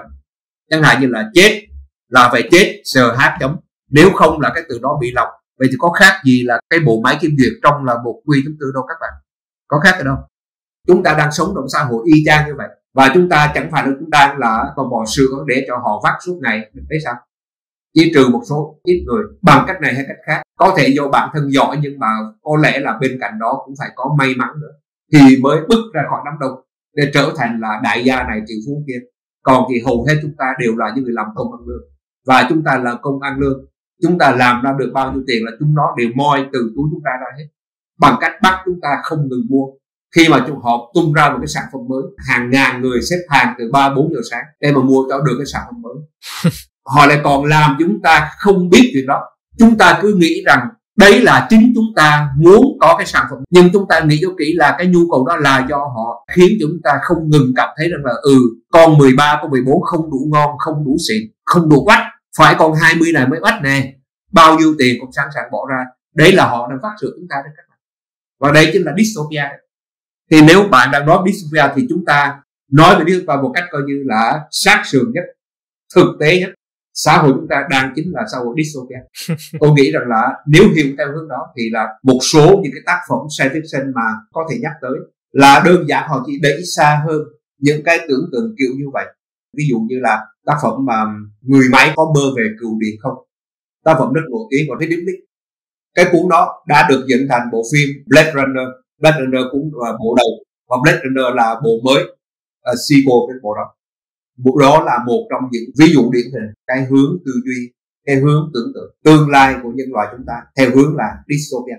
A: chẳng hạn như là chết là phải chết sh chấm, nếu không là cái từ đó bị lọc. Vậy thì có khác gì là cái bộ máy kiểm duyệt trong là một quy 84 đâu các bạn, có khác ở đâu. Chúng ta đang sống trong xã hội y chang như vậy, và chúng ta chẳng phải là chúng ta là con bò sữa để cho họ vắt suốt ngày. Mình thấy sao? Chỉ trừ một số ít người bằng cách này hay cách khác, có thể do bản thân giỏi, nhưng mà có lẽ là bên cạnh đó cũng phải có may mắn nữa thì mới bước ra khỏi đám đông để trở thành là đại gia này triệu phú kia. Còn thì hầu hết chúng ta đều là những người làm công ăn lương, và chúng ta làm công ăn lương, chúng ta làm ra được bao nhiêu tiền là chúng nó đều moi từ túi chúng ta ra hết, bằng cách bắt chúng ta không ngừng mua. Khi mà họ tung ra một cái sản phẩm mới, hàng ngàn người xếp hàng từ 3-4 giờ sáng để mà mua cho được cái sản phẩm mới. Họ lại còn làm chúng ta không biết chuyện đó. Chúng ta cứ nghĩ rằng đấy là chính chúng ta muốn có cái sản phẩm, nhưng chúng ta nghĩ cho kỹ là cái nhu cầu đó là do họ, khiến chúng ta không ngừng cảm thấy rằng là con 13, con 14 không đủ ngon, không đủ xịn, không đủ oách, phải con 20 này mới oách nè, bao nhiêu tiền cũng sẵn sàng bỏ ra. Đấy là họ đang phát sửa chúng ta đấy các bạn. Và đây chính là dystopia đấy. Thì nếu bạn đang nói dystopia thì chúng ta nói về dystopia một cách coi như là sát sườn nhất, thực tế nhất. Xã hội chúng ta đang chính là xã hội dystopia. Tôi nghĩ rằng là nếu hiểu theo hướng đó thì là một số những cái tác phẩm science fiction mà có thể nhắc tới là đơn giản họ chỉ đẩy xa hơn những cái tưởng tượng kiểu như vậy. Ví dụ như là tác phẩm mà người máy có mơ về cựu điện không, tác phẩm rất nổi tiếng của Philip Dick. Cái cuốn đó đã được dựng thành bộ phim Blade Runner. Blade Runner cũng là bộ đầu, và Blade Runner là bộ mới, sequel cái bộ đó. Bộ đó là một trong những ví dụ điển hình cái hướng tư duy, cái hướng tưởng tượng tương lai của nhân loại chúng ta theo hướng là dystopia.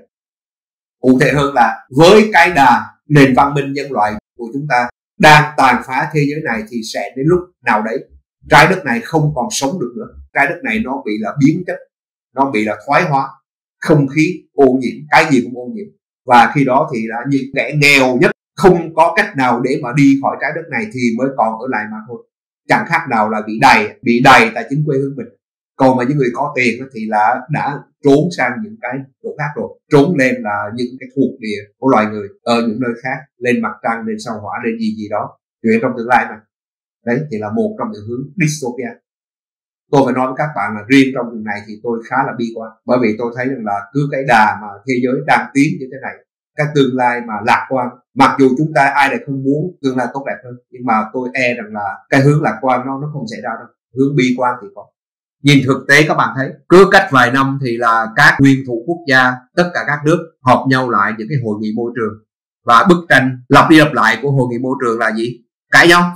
A: Cụ thể hơn là với cái đà nền văn minh nhân loại của chúng ta đang tàn phá thế giới này thì sẽ đến lúc nào đấy trái đất này không còn sống được nữa. Trái đất này nó bị là biến chất, nó bị là thoái hóa, không khí ô nhiễm, cái gì cũng ô nhiễm. Và khi đó thì là những kẻ nghèo nhất không có cách nào để mà đi khỏi trái đất này thì mới còn ở lại mà thôi. Chẳng khác nào là bị đầy tại chính quê hương mình. Còn mà những người có tiền thì là đã trốn sang những cái chỗ khác rồi, trốn lên là những cái thuộc địa của loài người ở những nơi khác, lên mặt trăng, lên sao hỏa, lên gì đó, chuyện trong tương lai mà. Đấy thì là một trong những hướng dystopia. Tôi phải nói với các bạn là riêng trong vùng này thì tôi khá là bi quan, bởi vì tôi thấy rằng là cứ cái đà mà thế giới đang tiến như thế này, cái tương lai mà lạc quan, mặc dù chúng ta ai lại không muốn tương lai tốt đẹp hơn, nhưng mà tôi e rằng là cái hướng lạc quan nó không xảy ra đâu, hướng bi quan thì có. Nhìn thực tế các bạn thấy, cứ cách vài năm thì là các nguyên thủ quốc gia, tất cả các nước họp nhau lại những cái hội nghị môi trường, và bức tranh lặp đi lặp lại của hội nghị môi trường là gì? Cãi nhau.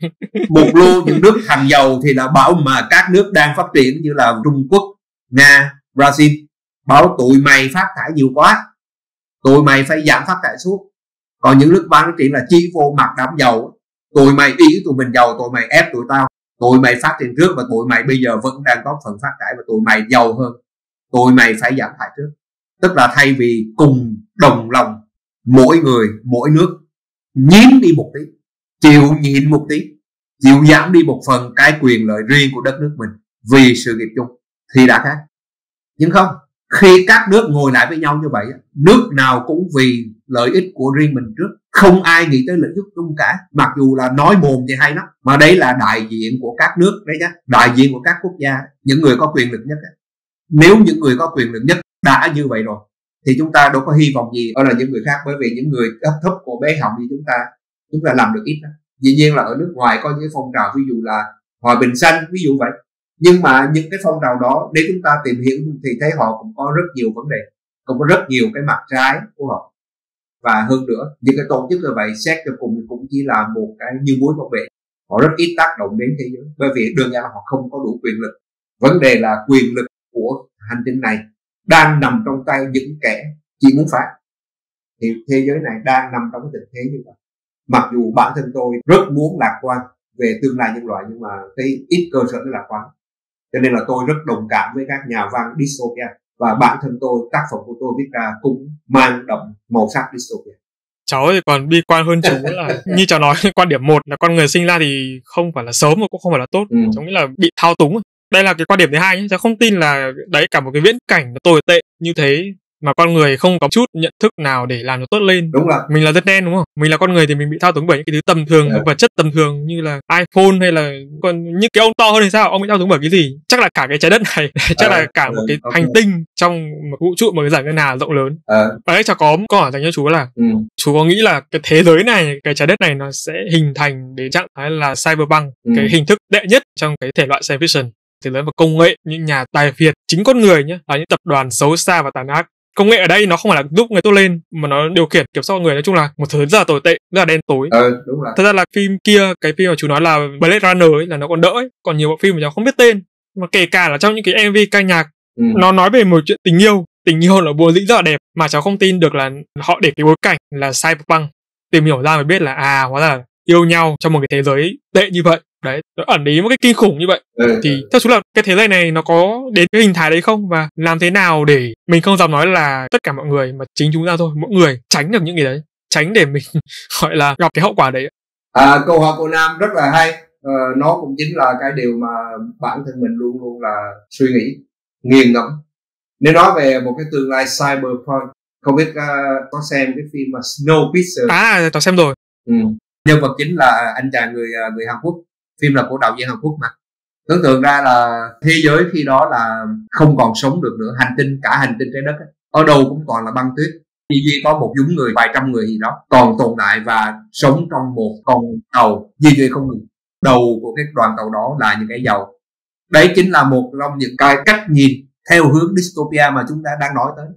A: Một lô những nước thành giàu thì là bảo mà các nước đang phát triển như là Trung Quốc, Nga, Brazil, bảo tụi mày phát thải nhiều quá, tụi mày phải giảm phát thải xuống. Còn những nước phát triển là chi vô mặt đám giàu, tụi mày ý tụi mình giàu, tụi mày ép tụi tao, tụi mày phát triển trước và tụi mày bây giờ vẫn đang có phần phát thải và tụi mày giàu hơn, tụi mày phải giảm thải trước. Tức là thay vì cùng đồng lòng, mỗi người mỗi nước nhín đi một tí, chịu nhịn một tí, chịu giảm đi một phần cái quyền lợi riêng của đất nước mình vì sự nghiệp chung thì đã khác. Nhưng không, khi các nước ngồi lại với nhau như vậy, nước nào cũng vì lợi ích của riêng mình trước, không ai nghĩ tới lợi ích chung cả. Mặc dù là nói mồm thì hay lắm, mà đấy là đại diện của các nước đấy nhá, đại diện của các quốc gia, những người có quyền lực nhất. Nếu những người có quyền lực nhất đã như vậy rồi thì chúng ta đâu có hy vọng gì ở là những người khác, bởi vì những người cấp thấp của bé họng như chúng ta làm được ít đó. Dĩ nhiên là ở nước ngoài có những phong trào ví dụ là hòa bình xanh, ví dụ vậy, nhưng mà những cái phong trào đó nếu chúng ta tìm hiểu thì thấy họ cũng có rất nhiều vấn đề, cũng có rất nhiều cái mặt trái của họ. Và hơn nữa, những cái tổ chức như vậy xét cho cùng cũng chỉ là một cái như muối bảo vệ, họ rất ít tác động đến thế giới, bởi vì đơn giản là họ không có đủ quyền lực. Vấn đề là quyền lực của hành tinh này đang nằm trong tay những kẻ chỉ muốn phá. Thì thế giới này đang nằm trong cái tình thế như vậy. Mặc dù bản thân tôi rất muốn lạc quan về tương lai nhân loại, nhưng mà thấy ít cơ sở để lạc quan, cho nên là tôi rất đồng cảm với các nhà văn dystopia, và bản thân tôi, tác phẩm của tôi viết ra cũng mang đậm màu sắc dystopia.
B: Cháu thì còn bi quan hơn chú là như cháu nói, quan điểm một là con người sinh ra thì không phải là xấu mà cũng không phải là tốt, cháu nghĩ là bị thao túng. Đây là cái quan điểm thứ hai nhé, cháu không tin là đấy cả một cái viễn cảnh nó tồi tệ như thế mà con người không có chút nhận thức nào để làm nó tốt lên.
A: Đúng rồi.
B: Mình là dân đen đúng không? Mình là con người thì mình bị thao túng bởi những cái thứ tầm thường, những vật chất tầm thường như là iPhone hay là còn những cái ông to hơn thì sao? Ông bị thao túng bởi cái gì? Chắc là cả cái trái đất này, chắc là cả một cái hành tinh trong một vũ trụ, một cái giải ngân hà rộng lớn. Và đấy cháu có câu hỏi dành cho chú là chú có nghĩ là cái thế giới này, cái trái đất này nó sẽ hình thành đến trạng thái là cyberpunk, cái hình thức đệ nhất trong cái thể loại science fiction, thế giới và công nghệ, những nhà tài phiệt, chính con người nhé, là những tập đoàn xấu xa và tàn ác. Công nghệ ở đây nó không phải là giúp người tốt lên mà nó điều khiển kiểm soát con người. Nói chung là một thứ rất là tồi tệ, rất là đen tối.
A: Đúng rồi.
B: Thật ra là phim kia, cái phim mà chú nói là Blade Runner ấy, là nó còn đỡ ấy. Còn nhiều bộ phim mà cháu không biết tên, mà kể cả là trong những cái MV ca nhạc, nó nói về một chuyện tình yêu là buồn dĩ rất là đẹp, mà cháu không tin được là họ để cái bối cảnh là cyberpunk. Tìm hiểu ra mới biết là hóa ra là yêu nhau trong một cái thế giới tệ như vậy. Đấy, nó ẩn ý một cái kinh khủng như vậy. Thì theo chú là cái thế giới này nó có đến cái hình thái đấy không? Và làm thế nào để mình không dám nói là tất cả mọi người, mà chính chúng ta thôi, mỗi người tránh được những cái đấy, tránh để mình gọi là gặp cái hậu quả đấy.
A: Câu hỏi của Nam rất là hay. Nó cũng chính là cái điều mà bản thân mình luôn luôn là suy nghĩ, nghiền ngẫm. Nếu nói về một cái tương lai cyberpunk, không biết có xem cái phim mà Snowpiercer?
B: Tao xem rồi.
A: Nhân vật chính là anh chàng người Hàn Quốc. Phim là của đạo diễn Hàn Quốc mà. Tưởng tượng ra là thế giới khi đó là không còn sống được nữa, cả hành tinh trái đất ấy, ở đâu cũng còn là băng tuyết. Chỉ có một nhóm người, vài trăm người gì đó còn tồn tại và sống trong một con tàu di chuyển không ngừng. Đầu của cái đoàn tàu đó là những cái dầu. Đấy chính là một trong những cái cách nhìn theo hướng dystopia mà chúng ta đang nói tới.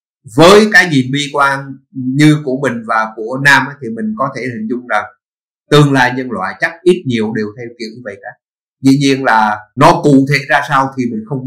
A: Với cái nhìn bi quan như của mình và của Nam ấy, thì mình có thể hình dung rằng tương lai nhân loại chắc ít nhiều đều theo kiểu như vậy cả. Dĩ nhiên là nó cụ thể ra sao thì mình không biết,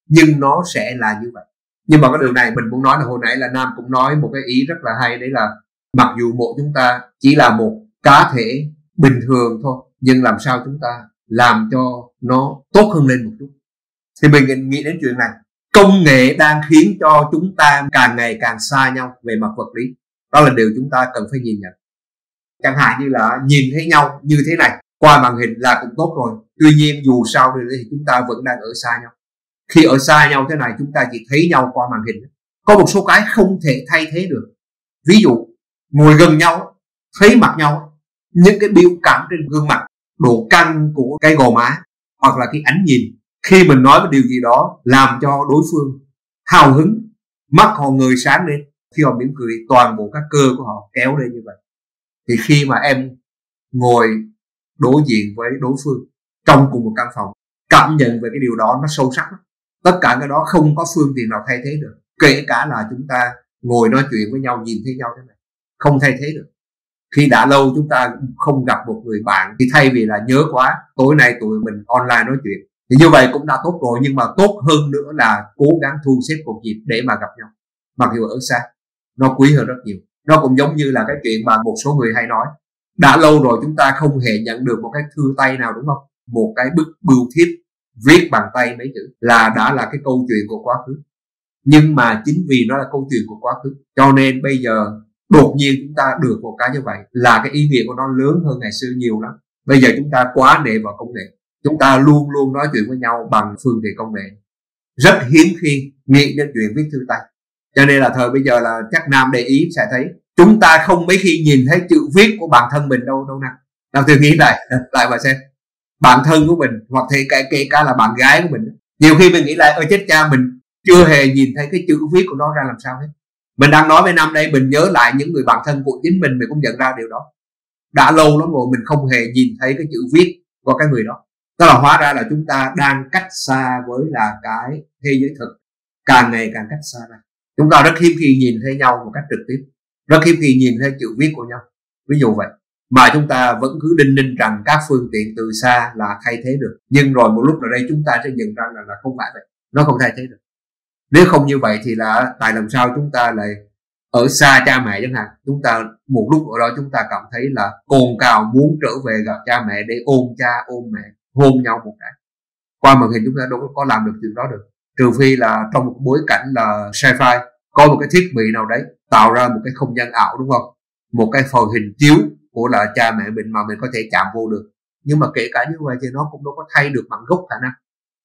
A: nhưng nó sẽ là như vậy. Nhưng mà cái điều này mình muốn nói là hồi nãy là Nam cũng nói một cái ý rất là hay, đấy là mặc dù mỗi chúng ta chỉ là một cá thể bình thường thôi, nhưng làm sao chúng ta làm cho nó tốt hơn lên một chút. Thì mình nghĩ đến chuyện này, công nghệ đang khiến cho chúng ta càng ngày càng xa nhau về mặt vật lý. Đó là điều chúng ta cần phải nhìn nhận. Chẳng hạn như là nhìn thấy nhau như thế này qua màn hình là cũng tốt rồi. Tuy nhiên dù sao thì chúng ta vẫn đang ở xa nhau. Khi ở xa nhau thế này chúng ta chỉ thấy nhau qua màn hình. Có một số cái không thể thay thế được. Ví dụ ngồi gần nhau, thấy mặt nhau, những cái biểu cảm trên gương mặt, độ căng của cái gò má, hoặc là cái ánh nhìn, khi mình nói một điều gì đó làm cho đối phương hào hứng, mắt họ ngời sáng lên, khi họ mỉm cười toàn bộ các cơ của họ kéo lên như vậy. Thì khi mà em ngồi đối diện với đối phương trong cùng một căn phòng, cảm nhận về cái điều đó nó sâu sắc lắm. Tất cả cái đó không có phương tiện nào thay thế được. Kể cả là chúng ta ngồi nói chuyện với nhau, nhìn thấy nhau thế này, không thay thế được. Khi đã lâu chúng ta không gặp một người bạn, thì thay vì là nhớ quá, tối nay tụi mình online nói chuyện, thì như vậy cũng đã tốt rồi. Nhưng mà tốt hơn nữa là cố gắng thu xếp một dịp để mà gặp nhau, mặc dù ở xa, nó quý hơn rất nhiều. Nó cũng giống như là cái chuyện mà một số người hay nói, đã lâu rồi chúng ta không hề nhận được một cái thư tay nào, đúng không? Một cái bức bưu thiếp viết bằng tay mấy chữ là đã là cái câu chuyện của quá khứ. Nhưng mà chính vì nó là câu chuyện của quá khứ, cho nên bây giờ đột nhiên chúng ta được một cái như vậy là cái ý nghĩa của nó lớn hơn ngày xưa nhiều lắm. Bây giờ chúng ta quá nể vào công nghệ, chúng ta luôn luôn nói chuyện với nhau bằng phương tiện công nghệ, rất hiếm khi nghĩ đến chuyện viết thư tay. Cho nên là thời bây giờ là chắc Nam để ý sẽ thấy chúng ta không mấy khi nhìn thấy chữ viết của bản thân mình đâu nào. Nào thử nghĩ lại mà xem, bạn thân của mình hoặc kể cả là bạn gái của mình, nhiều khi mình nghĩ lại chết cha, mình chưa hề nhìn thấy cái chữ viết của nó ra làm sao hết. Mình đang nói với Nam đây, mình nhớ lại những người bạn thân của chính mình cũng nhận ra điều đó. Đã lâu lắm rồi mình không hề nhìn thấy cái chữ viết của cái người đó. Tức là hóa ra là chúng ta đang cách xa với là cái thế giới thực, càng ngày càng cách xa ra. Chúng ta rất hiếm khi nhìn thấy nhau một cách trực tiếp, rất hiếm khi nhìn thấy chữ viết của nhau, ví dụ vậy. Mà chúng ta vẫn cứ đinh ninh rằng các phương tiện từ xa là thay thế được. Nhưng rồi một lúc nào đây chúng ta sẽ nhận ra là không phải vậy, nó không thay thế được. Nếu không như vậy thì là tại làm sao chúng ta lại ở xa cha mẹ chẳng hạn, chúng ta một lúc ở đó chúng ta cảm thấy là cồn cào muốn trở về gặp cha mẹ để ôm cha ôm mẹ, hôn nhau một cái. Qua màn hình chúng ta đâu có làm được chuyện đó được, trừ phi là trong một bối cảnh là sci-fi, có một cái thiết bị nào đấy tạo ra một cái không gian ảo, đúng không? Một cái phần hình chiếu của là cha mẹ mình mà mình có thể chạm vô được. Nhưng mà kể cả như vậy thì nó cũng đâu có thay được bản gốc khả năng.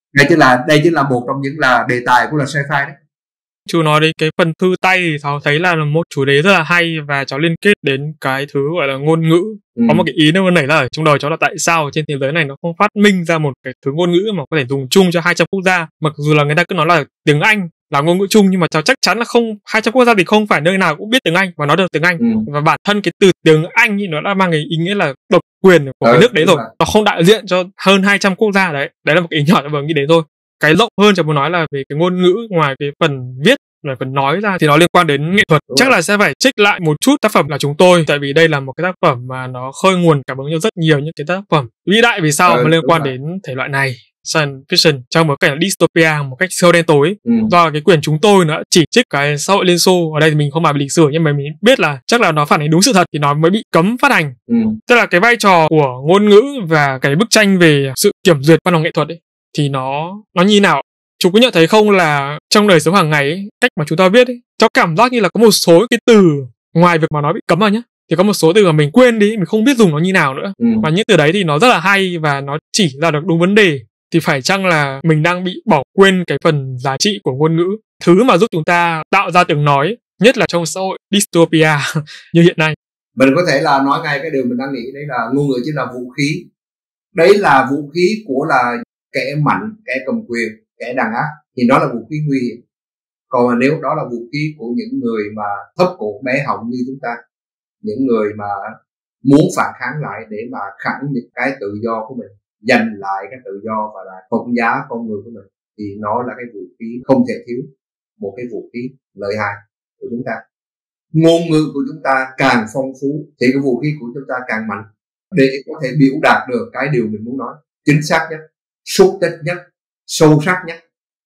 A: Đây chính là một trong những là đề tài của là sci-fi đấy.
B: Chú nói đến cái phần thư tay thì cháu thấy là một chủ đề rất là hay, và cháu liên kết đến cái thứ gọi là ngôn ngữ. Có một cái ý nó nảy ra ở trong đầu cháu là tại sao trên thế giới này nó không phát minh ra một cái thứ ngôn ngữ mà có thể dùng chung cho 200 quốc gia. Mặc dù là người ta cứ nói là tiếng Anh là ngôn ngữ chung, nhưng mà cháu chắc chắn là không, 200 quốc gia thì không phải nơi nào cũng biết tiếng Anh và nói được tiếng Anh. Và bản thân cái từ tiếng Anh thì nó đã mang cái ý nghĩa là độc quyền của cái nước đấy rồi. Nó không đại diện cho hơn 200 quốc gia đấy. Đấy là một cái ý nhỏ cho vừa nghĩ đến thôi. Cái rộng hơn cháu muốn nói là về cái ngôn ngữ, ngoài cái phần viết và phần nói ra thì nó liên quan đến nghệ thuật. Chắc là sẽ phải trích lại một chút tác phẩm là Chúng Tôi, tại vì đây là một cái tác phẩm mà nó khơi nguồn cảm hứng cho rất nhiều những cái tác phẩm vĩ đại vì sao mà liên quan đến thể loại này, science fiction trong một cảnh dystopia, một cách siêu đen tối. Do cái quyển Chúng Tôi nó chỉ trích cái xã hội Liên Xô. Ở đây thì mình không làm lịch sử, nhưng mà mình biết là chắc là nó phản ánh đúng sự thật thì nó mới bị cấm phát hành. Tức là cái vai trò của ngôn ngữ và cái bức tranh về sự kiểm duyệt văn học nghệ thuật ấy, thì nó như nào? Chú có nhận thấy không là trong đời sống hàng ngày ấy, cách mà chúng ta viết ấy, cháu cảm giác như là có một số cái từ ngoài việc mà nó bị cấm rồi nhá, thì có một số từ mà mình quên đi, mình không biết dùng nó như nào nữa. Và những từ đấy thì nó rất là hay và nó chỉ ra được đúng vấn đề. Thì phải chăng là mình đang bị bỏ quên cái phần giá trị của ngôn ngữ, thứ mà giúp chúng ta tạo ra tiếng nói, nhất là trong xã hội dystopia như hiện nay?
A: Mình có thể là nói ngay cái điều mình đang nghĩ, đấy là ngôn ngữ chính là vũ khí. Đấy là vũ khí của là kẻ mạnh, kẻ cầm quyền, kẻ đàn áp, thì đó là vũ khí nguy hiểm. Còn mà nếu đó là vũ khí của những người mà thấp cổ bé họng như chúng ta, những người mà muốn phản kháng lại để mà khẳng định cái tự do của mình, giành lại cái tự do và là phong giá con người của mình, thì nó là cái vũ khí không thể thiếu, một cái vũ khí lợi hại của chúng ta. Ngôn ngữ của chúng ta càng phong phú thì cái vũ khí của chúng ta càng mạnh, để có thể biểu đạt được cái điều mình muốn nói chính xác nhất, xúc tích nhất, sâu sắc nhất,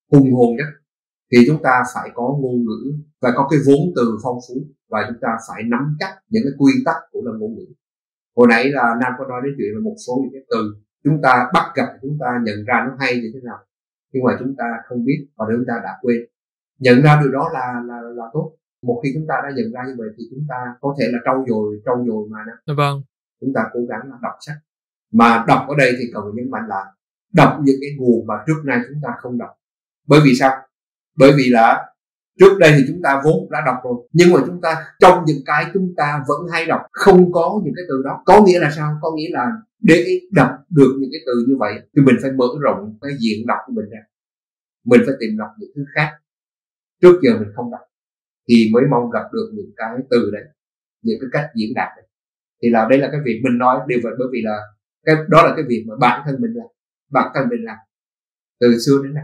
A: hùng hồn nhất thì chúng ta phải có ngôn ngữ, phải có cái vốn từ phong phú, và chúng ta phải nắm chắc những cái quy tắc của là ngôn ngữ. Hồi nãy là Nam có nói đến chuyện là một số những cái từ chúng ta bắt gặp, chúng ta nhận ra nó hay như thế nào, nhưng mà chúng ta không biết và chúng ta đã quên. Nhận ra điều đó là tốt. Một khi chúng ta đã nhận ra như vậy thì chúng ta có thể là trau dồi mà
B: Vâng.
A: chúng ta cố gắng là đọc sách. Mà đọc ở đây thì cần nhấn mạnh là đọc những cái nguồn mà trước nay chúng ta không đọc. Bởi vì sao? Bởi vì là trước đây thì chúng ta vốn đã đọc rồi, nhưng mà chúng ta trong những cái chúng ta vẫn hay đọc không có những cái từ đó. Có nghĩa là sao? Có nghĩa là để đọc được những cái từ như vậy thì mình phải mở rộng cái diện đọc của mình ra. Mình phải tìm đọc những thứ khác trước giờ mình không đọc, thì mới mong gặp được những cái từ đấy, những cái cách diễn đạt đấy. Thì là đây là cái việc mình nói điều vậy, bởi vì là đó là cái việc mà bản thân mình làm từ xưa đến nay.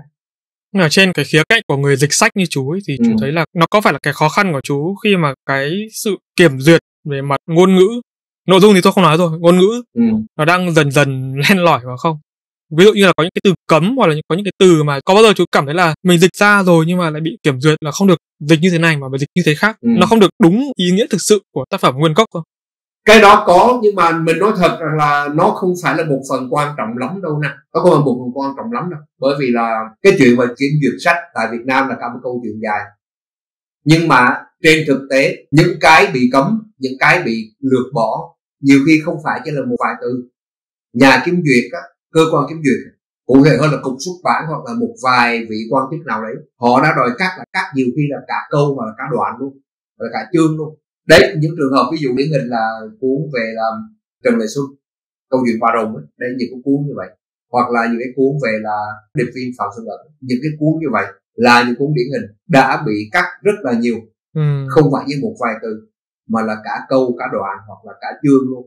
B: Ở trên cái khía cạnh của người dịch sách như chú ấy thì chú thấy là nó có phải là cái khó khăn của chú khi mà cái sự kiểm duyệt về mặt ngôn ngữ, nội dung thì tôi không nói rồi, ngôn ngữ nó đang dần dần len lỏi vào không? Ví dụ như là có những cái từ cấm, hoặc là có những cái từ mà có bao giờ chú cảm thấy là mình dịch ra rồi nhưng mà lại bị kiểm duyệt là không được dịch như thế này mà phải dịch như thế khác, nó không được đúng ý nghĩa thực sự của tác phẩm nguyên gốc không?
A: Cái đó có, nhưng mà mình nói thật rằng là nó không phải là một phần quan trọng lắm đâu nè. Nó không phải một phần quan trọng lắm đâu. Bởi vì là cái chuyện mà kiểm duyệt sách tại Việt Nam là cả một câu chuyện dài. Nhưng mà trên thực tế, những cái bị cấm, những cái bị lược bỏ, nhiều khi không phải chỉ là một vài từ. Nhà kiểm duyệt, cơ quan kiểm duyệt, cụ thể hơn là cục xuất bản hoặc là một vài vị quan chức nào đấy, họ đã đòi cắt là cắt nhiều khi là cả câu hoặc là cả đoạn luôn, hoặc là cả chương luôn. Đấy, những trường hợp ví dụ điển hình là cuốn về làm Trần Lệ Xuân, câu chuyện Bà Rồng ấy, đấy, những cái cuốn như vậy, hoặc là những cái cuốn về là điệp viên Phạm Xuân Ẩn, những cái cuốn như vậy là những cuốn điển hình đã bị cắt rất là nhiều, không phải như một vài từ mà là cả câu, cả đoạn hoặc là cả chương luôn.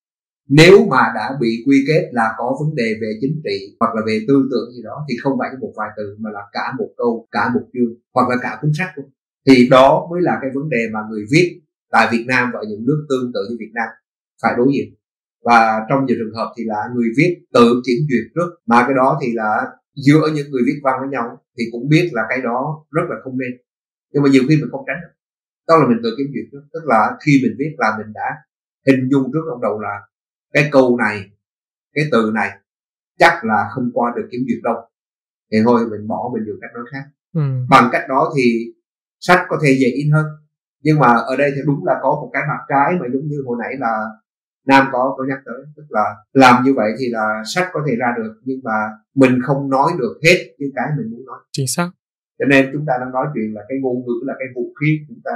A: Nếu mà đã bị quy kết là có vấn đề về chính trị hoặc là về tư tưởng gì đó thì không phải như một vài từ mà là cả một câu, cả một chương hoặc là cả cuốn sách luôn. Thì đó mới là cái vấn đề mà người viết tại Việt Nam và những nước tương tự như Việt Nam phải đối diện. Và trong nhiều trường hợp thì là người viết tự kiểm duyệt trước, mà cái đó thì là giữa những người viết văn với nhau thì cũng biết là cái đó rất là không nên, nhưng mà nhiều khi mình không tránh được. Đó là mình tự kiểm duyệt trước, tức là khi mình viết là mình đã hình dung trước trong đầu là cái câu này, cái từ này chắc là không qua được kiểm duyệt đâu, thì thôi mình bỏ, mình dùng cách nói khác. Bằng cách đó thì sách có thể dễ in hơn. Nhưng mà ở đây thì đúng là có một cái mặt trái mà giống như hồi nãy là Nam có nhắc tới, tức là làm như vậy thì là sách có thể ra được nhưng mà mình không nói được hết những cái mình muốn nói.
B: Chính xác.
A: Cho nên chúng ta đang nói chuyện là cái ngôn ngữ là cái vũ khí của chúng ta.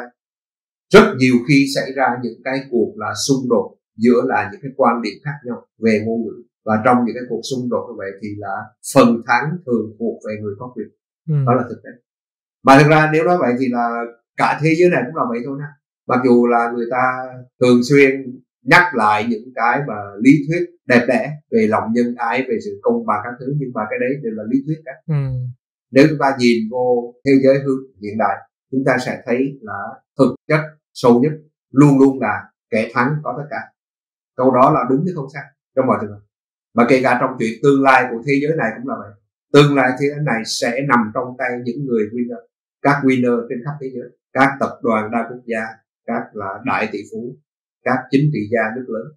A: Rất nhiều khi xảy ra những cái cuộc là xung đột giữa là những cái quan điểm khác nhau về ngôn ngữ, và trong những cái cuộc xung đột như vậy thì là phần thắng thường thuộc về người có quyền. Đó là thực tế. Mà thực ra nếu nói vậy thì là cả thế giới này cũng là vậy thôi nè. Mặc dù là người ta thường xuyên nhắc lại những cái mà lý thuyết đẹp đẽ về lòng nhân ái, về sự công bằng các thứ, nhưng mà cái đấy đều là lý thuyết cả. Nếu chúng ta nhìn vô thế giới hiện đại, chúng ta sẽ thấy là thực chất sâu nhất luôn luôn là kẻ thắng có tất cả. Câu đó là đúng chứ không sai trong mọi trường hợp. Mà kể cả trong chuyện tương lai của thế giới này cũng là vậy. Tương lai thế giới này sẽ nằm trong tay những người winner, các winner trên khắp thế giới, các tập đoàn đa quốc gia, các là đại tỷ phú, các chính trị gia nước lớn.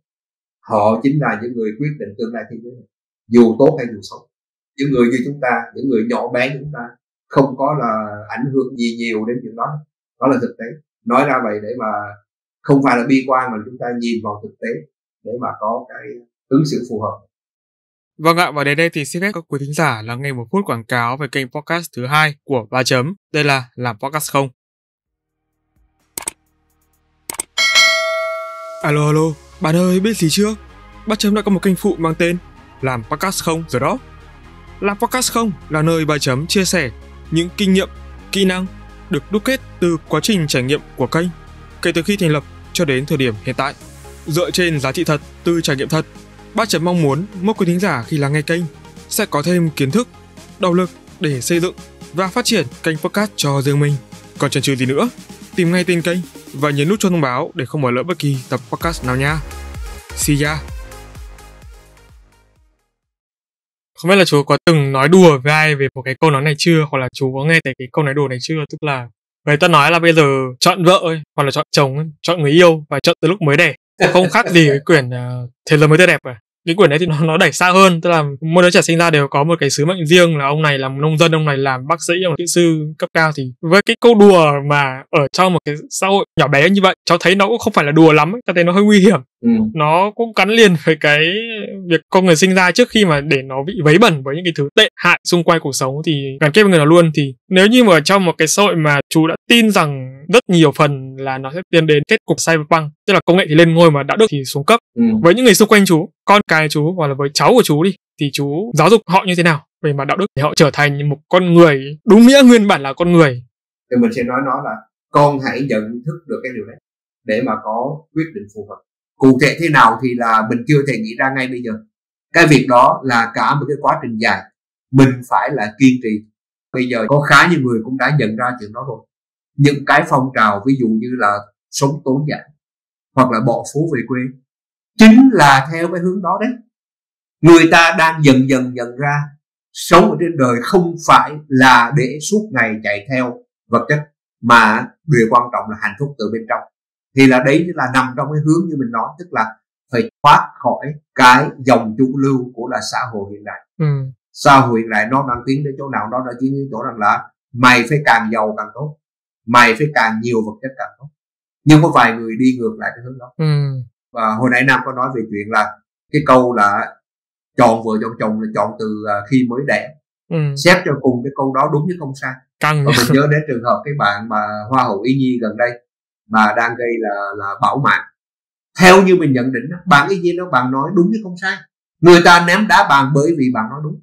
A: Họ chính là những người quyết định tương lai thế giới này, dù tốt hay dù xấu. Những người như chúng ta, những người nhỏ bé như chúng ta không có là ảnh hưởng gì nhiều đến chuyện đó. Đó là thực tế. Nói ra vậy để mà không phải là bi quan, mà chúng ta nhìn vào thực tế để mà có cái ứng xử phù hợp.
B: Vâng ạ, và đến đây thì xin phép các quý thính giả lắng nghe một phút quảng cáo về kênh podcast thứ 2 của 3 chấm. Đây là Làm Podcast Không. Alo, bạn ơi, biết gì chưa? 3 chấm đã có một kênh phụ mang tên Làm Podcast Không rồi đó. Làm Podcast Không là nơi 3 chấm chia sẻ những kinh nghiệm, kỹ năng được đúc kết từ quá trình trải nghiệm của kênh kể từ khi thành lập cho đến thời điểm hiện tại. Dựa trên giá trị thật từ trải nghiệm thật, 3 chấm mong muốn mỗi quý thính giả khi lắng nghe kênh sẽ có thêm kiến thức, động lực để xây dựng và phát triển kênh podcast cho riêng mình. Còn chần chừ gì nữa, tìm ngay tên kênh và nhấn nút chuông thông báo để không bỏ lỡ bất kỳ tập podcast nào nha. See ya! Không biết là chú có từng nói đùa với ai về một cái câu nói này chưa, hoặc là chú có nghe thấy cái câu nói đùa này chưa? Tức là người ta nói là bây giờ chọn vợ ấy, hoặc là chọn chồng ấy, chọn người yêu và chọn từ lúc mới đẻ, không khác gì cái quyển Thế giới mới tươi đẹp à. Cái quyển đấy thì nó đẩy xa hơn, tức là mỗi đứa trẻ sinh ra đều có một cái sứ mệnh riêng, là ông này làm nông dân, ông này làm bác sĩ, ông là kỹ sư cấp cao. Thì với cái câu đùa mà ở trong một cái xã hội nhỏ bé như vậy, cháu thấy nó cũng không phải là đùa lắm ấy. Cháu thấy nó hơi nguy hiểm. Nó cũng gắn liền với cái việc con người sinh ra trước khi mà để nó bị vấy bẩn với những cái thứ tệ hại xung quanh cuộc sống thì gắn kết với người nào luôn. Thì nếu như mà ở trong một cái xã hội mà chú đã tin rằng rất nhiều phần là nó sẽ tiến đến kết cục cyberpunk, tức là công nghệ thì lên ngôi mà đạo đức thì xuống cấp, với những người xung quanh chú, con cái chú hoặc là với cháu của chú đi, thì chú giáo dục họ như thế nào về mặt đạo đức để họ trở thành một con người đúng nghĩa nguyên bản là con người?
A: Thì mình sẽ nói nó là con hãy nhận thức được cái điều đấy để mà có quyết định phù hợp. Cụ thể thế nào thì là mình chưa thể nghĩ ra ngay bây giờ. Cái việc đó là cả một cái quá trình dài, mình phải là kiên trì. Bây giờ có khá nhiều người cũng đã nhận ra chuyện đó rồi. Những cái phong trào ví dụ như là sống tối giản hoặc là bỏ phố về quê chính là theo cái hướng đó đấy. Người ta đang dần dần nhận ra sống ở trên đời không phải là để suốt ngày chạy theo vật chất, mà điều quan trọng là hạnh phúc từ bên trong. Thì là đấy là nằm trong cái hướng như mình nói, tức là phải thoát khỏi cái dòng chủ lưu của là xã hội hiện đại. Xã hội hiện đại nó đang tiến đến chỗ nào? Nó đang tiến đến chỗ rằng là mày phải càng giàu càng tốt, mày phải càng nhiều vật chất càng tốt. Nhưng có vài người đi ngược lại cái hướng đó. Và hồi nãy Nam có nói về chuyện là cái câu là chọn vợ chọn chồng là chọn từ khi mới đẻ. Xét cho cùng cái câu đó đúng chứ không sai. Và mình nhớ đến trường hợp cái bạn mà Hoa hậu Ý Nhi gần đây mà đang gây là bão mạng. Theo như mình nhận định, bạn Ý Nhi đó bạn nói đúng chứ không sai. Người ta ném đá bạn bởi vì bạn nói đúng.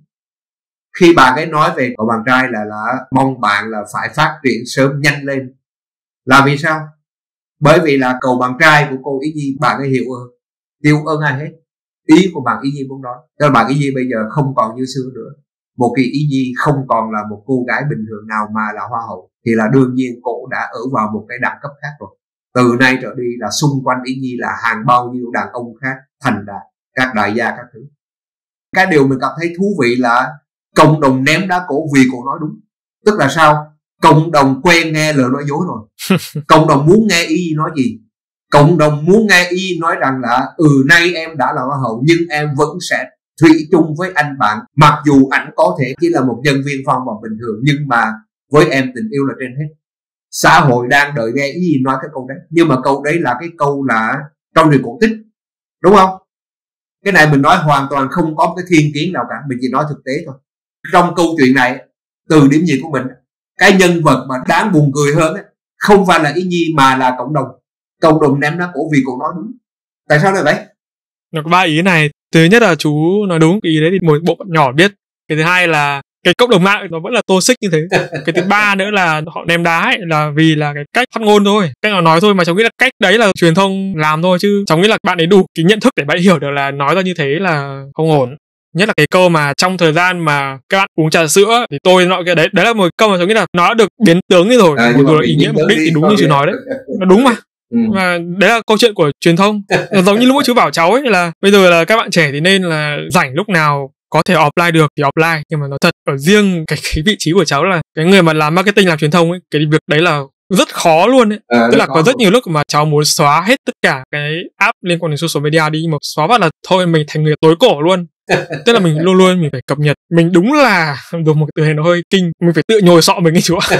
A: Khi bạn ấy nói về cậu bạn trai là mong bạn là phải phát triển sớm nhanh lên, là vì sao? Bởi vì là cậu bạn trai của cô Ý Nhi bạn ấy hiểu ơn ai hết. Ý của bạn Ý Nhi muốn nói là bạn Ý Nhi bây giờ không còn như xưa nữa. Một khi Ý Nhi không còn là một cô gái bình thường nào mà là hoa hậu thì là đương nhiên cô đã ở vào một cái đẳng cấp khác rồi. Từ nay trở đi là xung quanh Ý Nhi là hàng bao nhiêu đàn ông khác thành đạt, các đại gia các thứ. Cái điều mình cảm thấy thú vị là cộng đồng ném đá cổ vì cô nói đúng. Tức là sao? Cộng đồng quen nghe lời nói dối rồi. Cộng đồng muốn nghe Ý Nhi nói gì? Cộng đồng muốn nghe Ý Nhi nói rằng là nay em đã là hoa hậu nhưng em vẫn sẽ thủy chung với anh bạn, mặc dù ảnh có thể chỉ là một nhân viên văn phòng bình thường, nhưng mà với em tình yêu là trên hết. Xã hội đang đợi nghe Ý Nhi nói cái câu đấy, nhưng mà câu đấy là cái câu là trong truyện cổ tích, đúng không? Cái này mình nói hoàn toàn không có cái thiên kiến nào cả, mình chỉ nói thực tế thôi. Trong câu chuyện này, từ điểm nhìn của mình, cái nhân vật mà đáng buồn cười hơn ấy, không phải là Ý Nhi mà là cộng đồng. Cộng đồng ném đá cổ vì cô nói đúng. Tại sao lại vậy?
B: Nó có 3 ý này. Thứ nhất là chú nói đúng, cái ý đấy thì một bộ phận nhỏ biết. Cái thứ hai là cái cộng đồng mạng nó vẫn là toxic như thế. Cái thứ ba nữa là họ ném đá ấy là vì là cái cách phát ngôn thôi, cách nào nói thôi, mà cháu nghĩ là cách đấy là truyền thông làm thôi, chứ cháu nghĩ là bạn ấy đủ cái nhận thức để bạn hiểu được là nói ra như thế là không ổn. Nhất là cái câu mà trong thời gian mà các bạn uống trà sữa thì tôi nọ cái đấy là một câu mà cháu nghĩ là nó đã được biến tướng như rồi, dù là ý nghĩa mục đích thì đúng như chú nói đấy, nó đúng mà. Mà đấy là câu chuyện của truyền thông. Giống như lúc chú bảo cháu ấy là bây giờ là các bạn trẻ thì nên là rảnh lúc nào có thể offline được thì offline, nhưng mà nó thật ở riêng cái vị trí của cháu là cái người mà làm marketing, làm truyền thông ấy, cái việc đấy là rất khó luôn ấy. Tức là có rất nhiều lúc mà cháu muốn xóa hết tất cả cái app liên quan đến social media đi, mà xóa phát là thôi mình thành người tối cổ luôn. Tức là mình luôn luôn mình phải cập nhật. Mình đúng là dùng một cái từ này nó hơi kinh, mình phải tự nhồi sọ mình ấy chú ạ.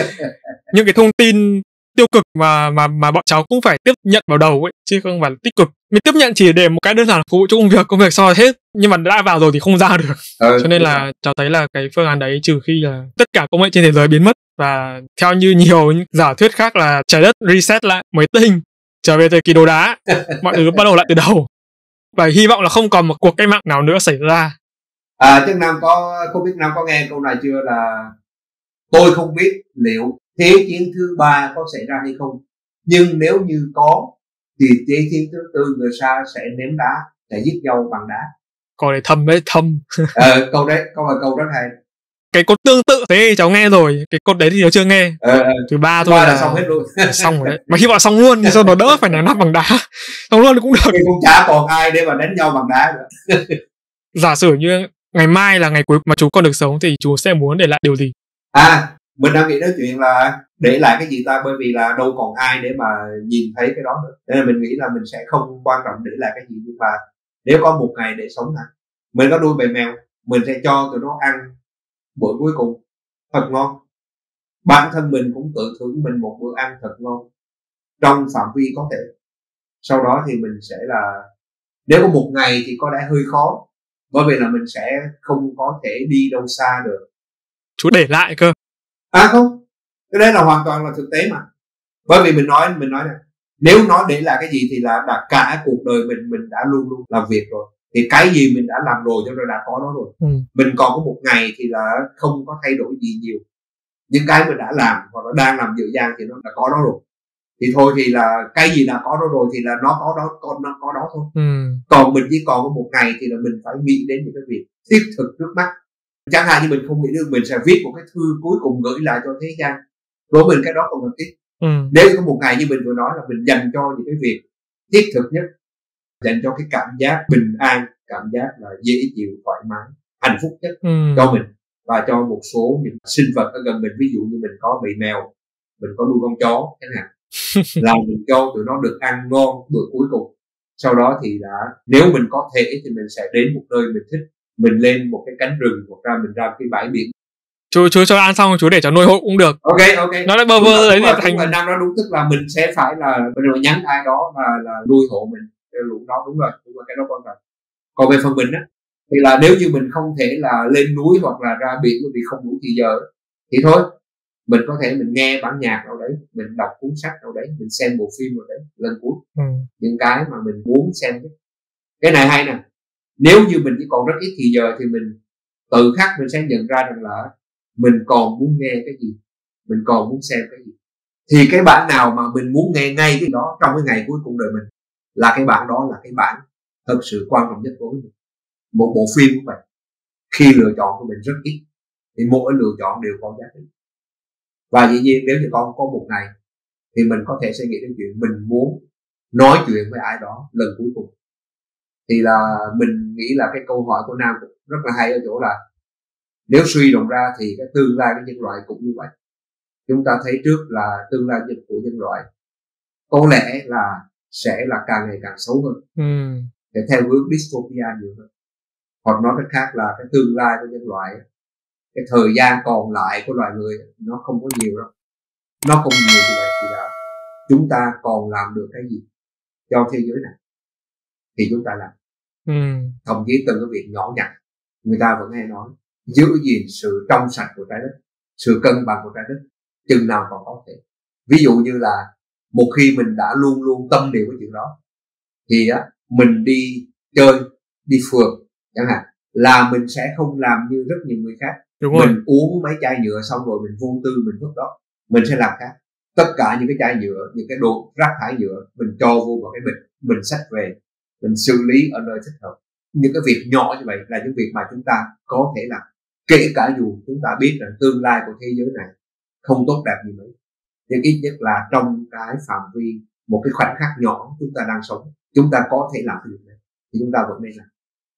B: Những cái thông tin tiêu cực mà bọn cháu cũng phải tiếp nhận vào đầu ấy, chứ không phải là tích cực. Mình tiếp nhận chỉ để một cái đơn giản là phục vụ cho công việc xong rồi hết, nhưng mà đã vào rồi thì không ra được. Cho nên là cháu thấy là cái phương án đấy, trừ khi là tất cả công nghệ trên thế giới biến mất và theo như nhiều giả thuyết khác là trái đất reset lại, mới tinh trở về thời kỳ đồ đá, mọi thứ bắt đầu lại từ đầu. Và hy vọng là không còn một cuộc cách mạng nào nữa xảy ra.
A: Chắc Nam không biết Nam có nghe câu này chưa, là tôi không biết liệu thế chiến thứ 3 có xảy ra hay không, nhưng nếu như có thì thế chiến thứ 4 người ta sẽ ném đá, sẽ giết nhau bằng đá.
B: Câu này thâm đấy, thâm.
A: Câu đấy là câu rất hay.
B: Cái cốt tương tự thế thì cháu nghe rồi, cái cốt đấy thì cháu chưa nghe. Thứ 3 thôi là
A: xong hết luôn.
B: Xong rồi đấy. Mà hy vọng xong luôn thì sao nó đỡ phải ném bằng đá. Xong luôn cũng được.
A: Thì cũng chả còn ai để mà đánh nhau bằng đá nữa.
B: Giả sử như ngày mai là ngày cuối mà chú còn được sống thì chú sẽ muốn để lại điều gì?
A: Mình đang nghĩ đến chuyện là để lại cái gì ta, bởi vì là đâu còn ai để mà nhìn thấy cái đó nữa, nên là mình nghĩ là mình sẽ không quan trọng để lại cái gì. Nhưng mà nếu có một ngày để sống mình có nuôi mèo, mình sẽ cho tụi nó ăn bữa cuối cùng thật ngon. Bản thân mình cũng tự thưởng mình một bữa ăn thật ngon trong phạm vi có thể. Sau đó thì mình sẽ là, nếu có một ngày thì có lẽ hơi khó, bởi vì là mình sẽ không có thể đi đâu xa được.
B: Chú để lại cơ?
A: Không, cái đấy là hoàn toàn là thực tế mà. Bởi vì mình nói này, nếu nói để lại cái gì thì là cả cuộc đời mình đã luôn luôn làm việc rồi, thì cái gì mình đã làm rồi cho nên đã có nó rồi. Mình còn có một ngày thì là không có thay đổi gì nhiều. Những cái mình đã làm hoặc là đang làm dự gian thì nó đã có đó rồi. Thì thôi thì là cái gì đã có đó rồi thì là nó có đó thôi. Còn mình chỉ còn có một ngày thì là mình phải nghĩ đến những cái việc thiết thực trước mắt. Chẳng hạn như mình không nghĩ được, mình sẽ viết một cái thư cuối cùng gửi lại cho thế gian. Đối với mình cái đó còn cần thiết. Nếu có một ngày như mình vừa nói là mình dành cho những cái việc thiết thực nhất, dành cho cái cảm giác bình an, cảm giác là dễ chịu, thoải mái, hạnh phúc nhất cho mình và cho một số những sinh vật ở gần mình. Ví dụ như mình có bầy mèo, mình có nuôi con chó chẳng hạn, là mình cho tụi nó được ăn ngon bữa cuối cùng. Sau đó thì nếu mình có thể thì mình sẽ đến một nơi mình thích, mình lên một cái cánh rừng hoặc ra mình ra cái bãi biển.
B: Chú cho ăn xong chú để cho nuôi hộ cũng được.
A: Ok.
B: Nó lại bơ vơ đấy thì
A: thành là năm đó đúng, tức là mình sẽ phải là mình nhắn ai đó là nuôi hộ mình cái lúc đó. Đúng rồi, cái đó quan trọng. Còn về phần mình thì là nếu như mình không thể là lên núi hoặc là ra biển bởi vì không đủ thì giờ thì thôi, mình có thể mình nghe bản nhạc nào đấy, mình đọc cuốn sách nào đấy, mình xem bộ phim nào đấy lần cuối. Những cái mà mình muốn xem đấy. Cái này hay nè, nếu như mình chỉ còn rất ít thì giờ thì mình tự khắc mình sẽ nhận ra rằng là mình còn muốn nghe cái gì, mình còn muốn xem cái gì. Thì cái bản nào mà mình muốn nghe ngay cái đó trong cái ngày cuối cùng đời mình là cái bản đó là cái bản thật sự quan trọng nhất của mình. Một bộ phim cũng vậy, khi lựa chọn của mình rất ít thì mỗi lựa chọn đều có giá trị. Và dĩ nhiên nếu như con có một ngày thì mình có thể sẽ nghĩ đến chuyện mình muốn nói chuyện với ai đó lần cuối cùng. Thì là mình nghĩ là cái câu hỏi của Nam cũng rất là hay ở chỗ là nếu suy rộng ra thì cái tương lai của nhân loại cũng như vậy. Chúng ta thấy trước là tương lai của nhân loại có lẽ là sẽ là càng ngày càng xấu hơn, để theo hướng dystopia nhiều hơn. Hoặc nói cách khác là cái tương lai của nhân loại, cái thời gian còn lại của loài người nó không có nhiều đâu. Nó không nhiều như vậy thì là chúng ta còn làm được cái gì cho thế giới này thì chúng ta làm. Thậm chí từng cái việc nhỏ nhặt, người ta vẫn hay nói giữ gìn sự trong sạch của trái đất, sự cân bằng của trái đất chừng nào còn có thể. Ví dụ như là một khi mình đã luôn luôn tâm niệm với chuyện đó thì mình đi chơi, đi phượt chẳng hạn, là mình sẽ không làm như rất nhiều người khác. Mình uống mấy chai nhựa xong rồi mình vô tư mình vứt đó, mình sẽ làm khác. Tất cả những cái chai nhựa, những cái đồ rác thải nhựa mình cho vô vào cái bịch, mình xách về, mình xử lý ở nơi thích hợp. Những cái việc nhỏ như vậy là những việc mà chúng ta có thể làm, kể cả dù chúng ta biết rằng tương lai của thế giới này không tốt đẹp gì mấy, nhưng ít nhất là trong cái phạm vi một cái khoảnh khắc nhỏ chúng ta đang sống, chúng ta có thể làm việc này thì chúng ta vẫn nên làm.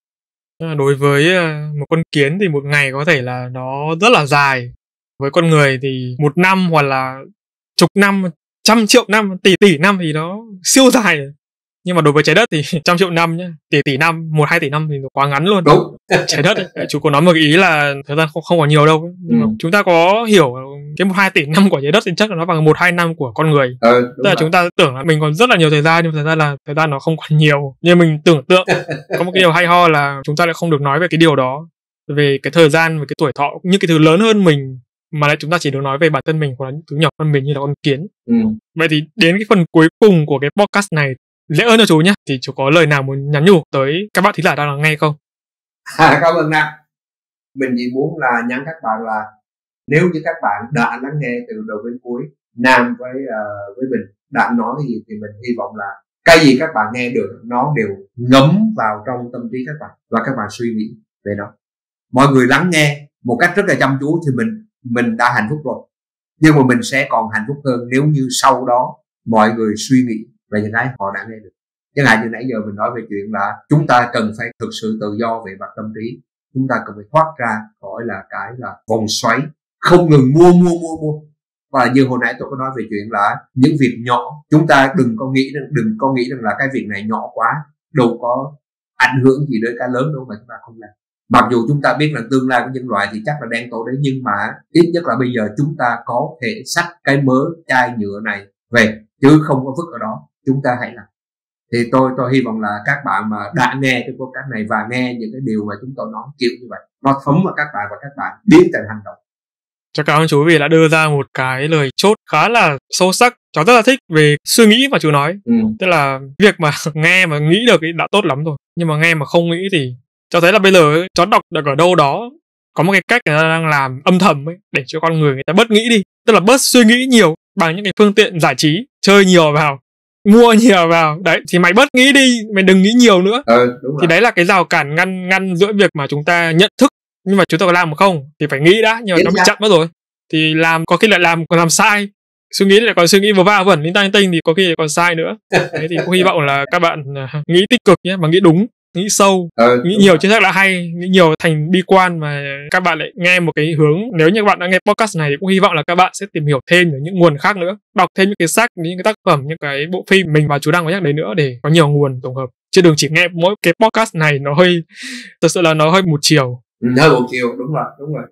B: Đối với một con kiến thì một ngày có thể là nó rất là dài. Với con người thì 1 năm hoặc là chục năm, 100 triệu năm, tỷ năm thì nó siêu dài. Nhưng mà đối với trái đất thì 100 triệu năm nhá, tỷ năm, 1-2 tỷ năm thì nó quá ngắn luôn.
A: Đúng.
B: Trái đất ấy, chú có nói một ý là thời gian không có nhiều đâu. Nhưng mà chúng ta có hiểu cái 1-2 tỷ năm của trái đất thì chắc là nó bằng 1-2 năm của con người. Tức là chúng ta tưởng là mình còn rất là nhiều thời gian, nhưng thật ra là thời gian nó không còn nhiều như mình tưởng tượng. Có một cái điều hay ho là chúng ta lại không được nói về cái điều đó, về cái thời gian, về cái tuổi thọ, những cái thứ lớn hơn mình, mà lại chúng ta chỉ được nói về bản thân mình hoặc là những thứ nhỏ hơn mình như là con kiến. Vậy thì đến cái phần cuối cùng của cái podcast này, lễ ơn cho chú nhé, thì chú có lời nào muốn nhắn nhủ tới các bạn thính giả đang lắng nghe không?
A: Cảm ơn Nam. Mình chỉ muốn là nhắn các bạn là nếu như các bạn đã lắng nghe từ đầu đến cuối, Nam với mình đã nói cái gì thì mình hy vọng là cái gì các bạn nghe được nó đều ngấm vào trong tâm trí các bạn và các bạn suy nghĩ về nó. Mọi người lắng nghe một cách rất là chăm chú thì mình đã hạnh phúc rồi, nhưng mà mình sẽ còn hạnh phúc hơn nếu như sau đó mọi người suy nghĩ về những cái họ đã nghe được. Chẳng hạn như nãy giờ mình nói về chuyện là chúng ta cần phải thực sự tự do về mặt tâm trí, chúng ta cần phải thoát ra khỏi là cái là vòng xoáy không ngừng mua. Và như hồi nãy tôi có nói về chuyện là những việc nhỏ, chúng ta đừng có nghĩ rằng là cái việc này nhỏ quá, đâu có ảnh hưởng gì đến cái lớn đâu mà chúng ta không làm. Mặc dù chúng ta biết là tương lai của nhân loại thì chắc là đen tối đấy, nhưng mà ít nhất là bây giờ chúng ta có thể xách cái mớ chai nhựa này về chứ không có vứt ở đó. Chúng ta hãy làm. Thì tôi hy vọng là các bạn mà đã nghe cái podcast này và nghe những cái điều mà chúng tôi nói kiểu như vậy, nó thấm vào các bạn và các bạn biến thành hành động.
B: Cháu cảm ơn chú vì đã đưa ra một cái lời chốt khá là sâu sắc. Cháu rất là thích về suy nghĩ mà chú nói. Tức là việc mà nghe mà nghĩ được thì đã tốt lắm rồi, nhưng mà nghe mà không nghĩ thì cháu thấy là bây giờ cháu đọc được ở đâu đó có một cái cách người ta đang làm âm thầm ấy để cho con người ta bớt nghĩ đi, tức là bớt suy nghĩ nhiều bằng những cái phương tiện giải trí, chơi nhiều vào, mua nhiều vào. Đấy thì mày bớt nghĩ đi, mày đừng nghĩ nhiều nữa.
A: Đúng
B: thì đấy là cái rào cản ngăn giữa việc mà chúng ta nhận thức, nhưng mà chúng ta có làm không thì phải nghĩ đã, nhưng mà nó bị chậm mất rồi thì làm, có khi lại còn làm sai, suy nghĩ lại còn suy nghĩ vừa va vẩn linh tinh thì có khi lại còn sai nữa. Thế thì cũng hy vọng là các bạn nghĩ tích cực nhé, mà nghĩ đúng, nghĩ sâu, nghĩ nhiều chính xác là hay, nghĩ nhiều thành bi quan mà các bạn lại nghe một cái hướng. Nếu như các bạn đã nghe podcast này thì cũng hy vọng là các bạn sẽ tìm hiểu thêm ở những nguồn khác nữa, đọc thêm những cái sách, những cái tác phẩm, những cái bộ phim mình và chú đang có nhắc đến nữa để có nhiều nguồn tổng hợp, chứ đừng chỉ nghe mỗi cái podcast này. Nó hơi, thật sự là nó hơi một chiều.
A: Hơi một chiều, đúng rồi.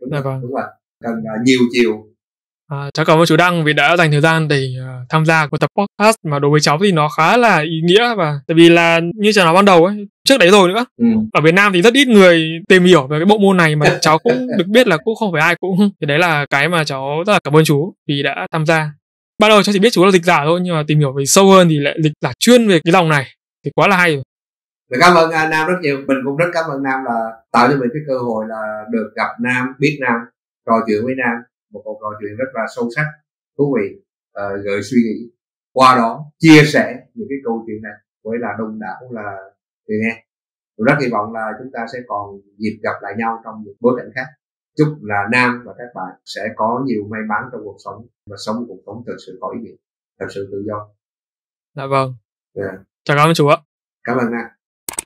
A: Cần nhiều chiều.
B: Cháu cảm ơn chú Đăng vì đã dành thời gian để tham gia của tập podcast mà đối với cháu thì nó khá là ý nghĩa. Và tại vì là như cháu nói ban đầu ấy, trước đấy rồi nữa, ở Việt Nam thì rất ít người tìm hiểu về cái bộ môn này, mà cháu cũng được biết là cũng không phải ai cũng, thì đấy là cái mà cháu rất là cảm ơn chú vì đã tham gia. Ban đầu cháu chỉ biết chú là dịch giả thôi, nhưng mà tìm hiểu về sâu hơn thì lại dịch giả chuyên về cái dòng này thì quá là hay rồi.
A: Cảm ơn Nam rất nhiều. Mình cũng rất cảm ơn Nam là tạo cho mình cái cơ hội là được gặp Nam, biết Nam, trò chuyện với Nam, một cuộc trò chuyện rất là sâu sắc, thú vị, gợi suy nghĩ, qua đó chia sẻ những cái câu chuyện này với là đông đảo là người nghe. Tôi rất hy vọng là chúng ta sẽ còn dịp gặp lại nhau trong những bối cảnh khác. Chúc là Nam và các bạn sẽ có nhiều may mắn trong cuộc sống và sống một cuộc sống thực sự có ý nghĩa, thật sự tự do.
B: Dạ vâng. Chào cảm ơn chú ạ.
A: Cảm ơn Nam.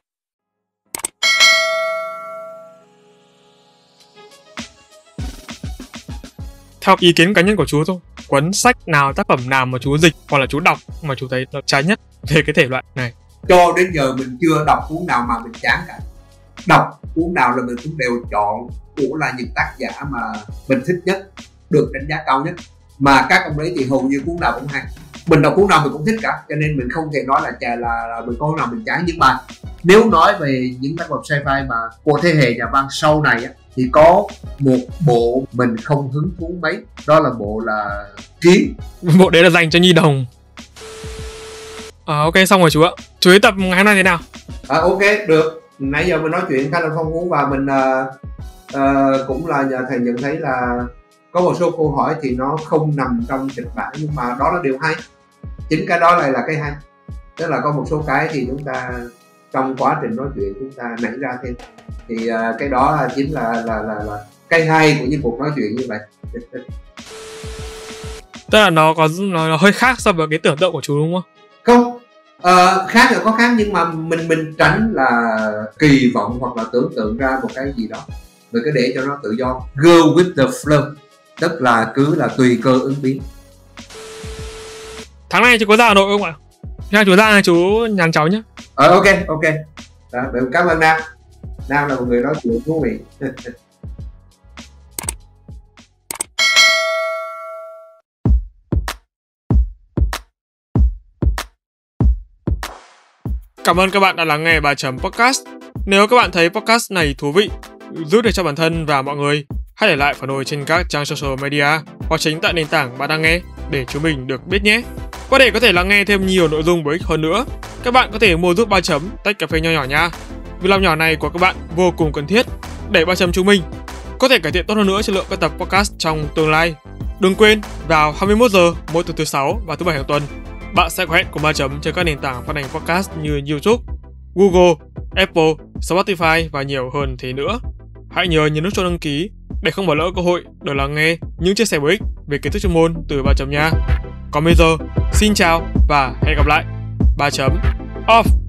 B: Theo ý kiến cá nhân của chú thôi, cuốn sách nào, tác phẩm nào mà chú dịch hoặc là chú đọc mà chú thấy nó trái nhất về cái thể loại này?
A: Cho đến giờ mình chưa đọc cuốn nào mà mình chán cả. Đọc cuốn nào là mình cũng đều chọn của là những tác giả mà mình thích nhất, được đánh giá cao nhất. Mà các ông ấy thì hầu như cuốn nào cũng hay. Mình đọc cuốn nào mình cũng thích cả, cho nên mình không thể nói là mình có cuốn nào mình chán. Nhưng mà nếu nói về những tác phẩm sci-fi mà của thế hệ nhà văn sau này á, thì có một bộ mình không hứng thú mấy, đó là bộ là Kiến.
B: Bộ đấy là dành cho nhi đồng. Ok, xong rồi chú ạ. Chú ấy tập ngày hôm nay thế nào?
A: Ok, được. Nãy giờ mình nói chuyện khá là phong phú và mình cũng là nhờ thầy nhận thấy là có một số câu hỏi thì nó không nằm trong kịch bản, nhưng mà đó là điều hay. Chính cái đó là cái hay. Tức là có một số cái thì chúng ta trong quá trình nói chuyện chúng ta nảy ra thêm, thì cái đó chính là cái hay của những cuộc nói chuyện như vậy.
B: Tức là nó hơi khác so với cái tưởng tượng của chú đúng không?
A: Không, khác là có khác, nhưng mà mình tránh là kỳ vọng hoặc là tưởng tượng ra một cái gì đó, mình cứ để cho nó tự do, go with the flow, tức là cứ là tùy cơ ứng biến.
B: Tháng này chú có ra Hà Nội không ạ? Khi chú ra chú nhắn cháu nhé.
A: Ok. Đó, cảm ơn Nam. Nam là một người nói chuyện thú vị.
B: Cảm ơn các bạn đã lắng nghe Bà Chấm Podcast. Nếu các bạn thấy podcast này thú vị, giúp được cho bản thân và mọi người, hãy để lại phản hồi trên các trang social media hoặc chính tại nền tảng bạn đang nghe để chúng mình được biết nhé. Và để có thể lắng nghe thêm nhiều nội dung bổ ích hơn nữa, các bạn có thể mua giúp Ba Chấm tách cà phê nho nhỏ nha. Việc làm nhỏ này của các bạn vô cùng cần thiết để Ba Chấm chúng mình có thể cải thiện tốt hơn nữa chất lượng các tập podcast trong tương lai. Đừng quên, vào 21 giờ mỗi tuần thứ 6 và thứ 7 hàng tuần, bạn sẽ có hẹn cùng Ba Chấm trên các nền tảng phát hành podcast như YouTube, Google, Apple, Spotify và nhiều hơn thế nữa. Hãy nhớ nhấn nút chuông đăng ký để không bỏ lỡ cơ hội được lắng nghe những chia sẻ bổ ích về kiến thức chuyên môn từ Ba Chấm nha. Còn bây giờ, xin chào và hẹn gặp lại. Ba Chấm off.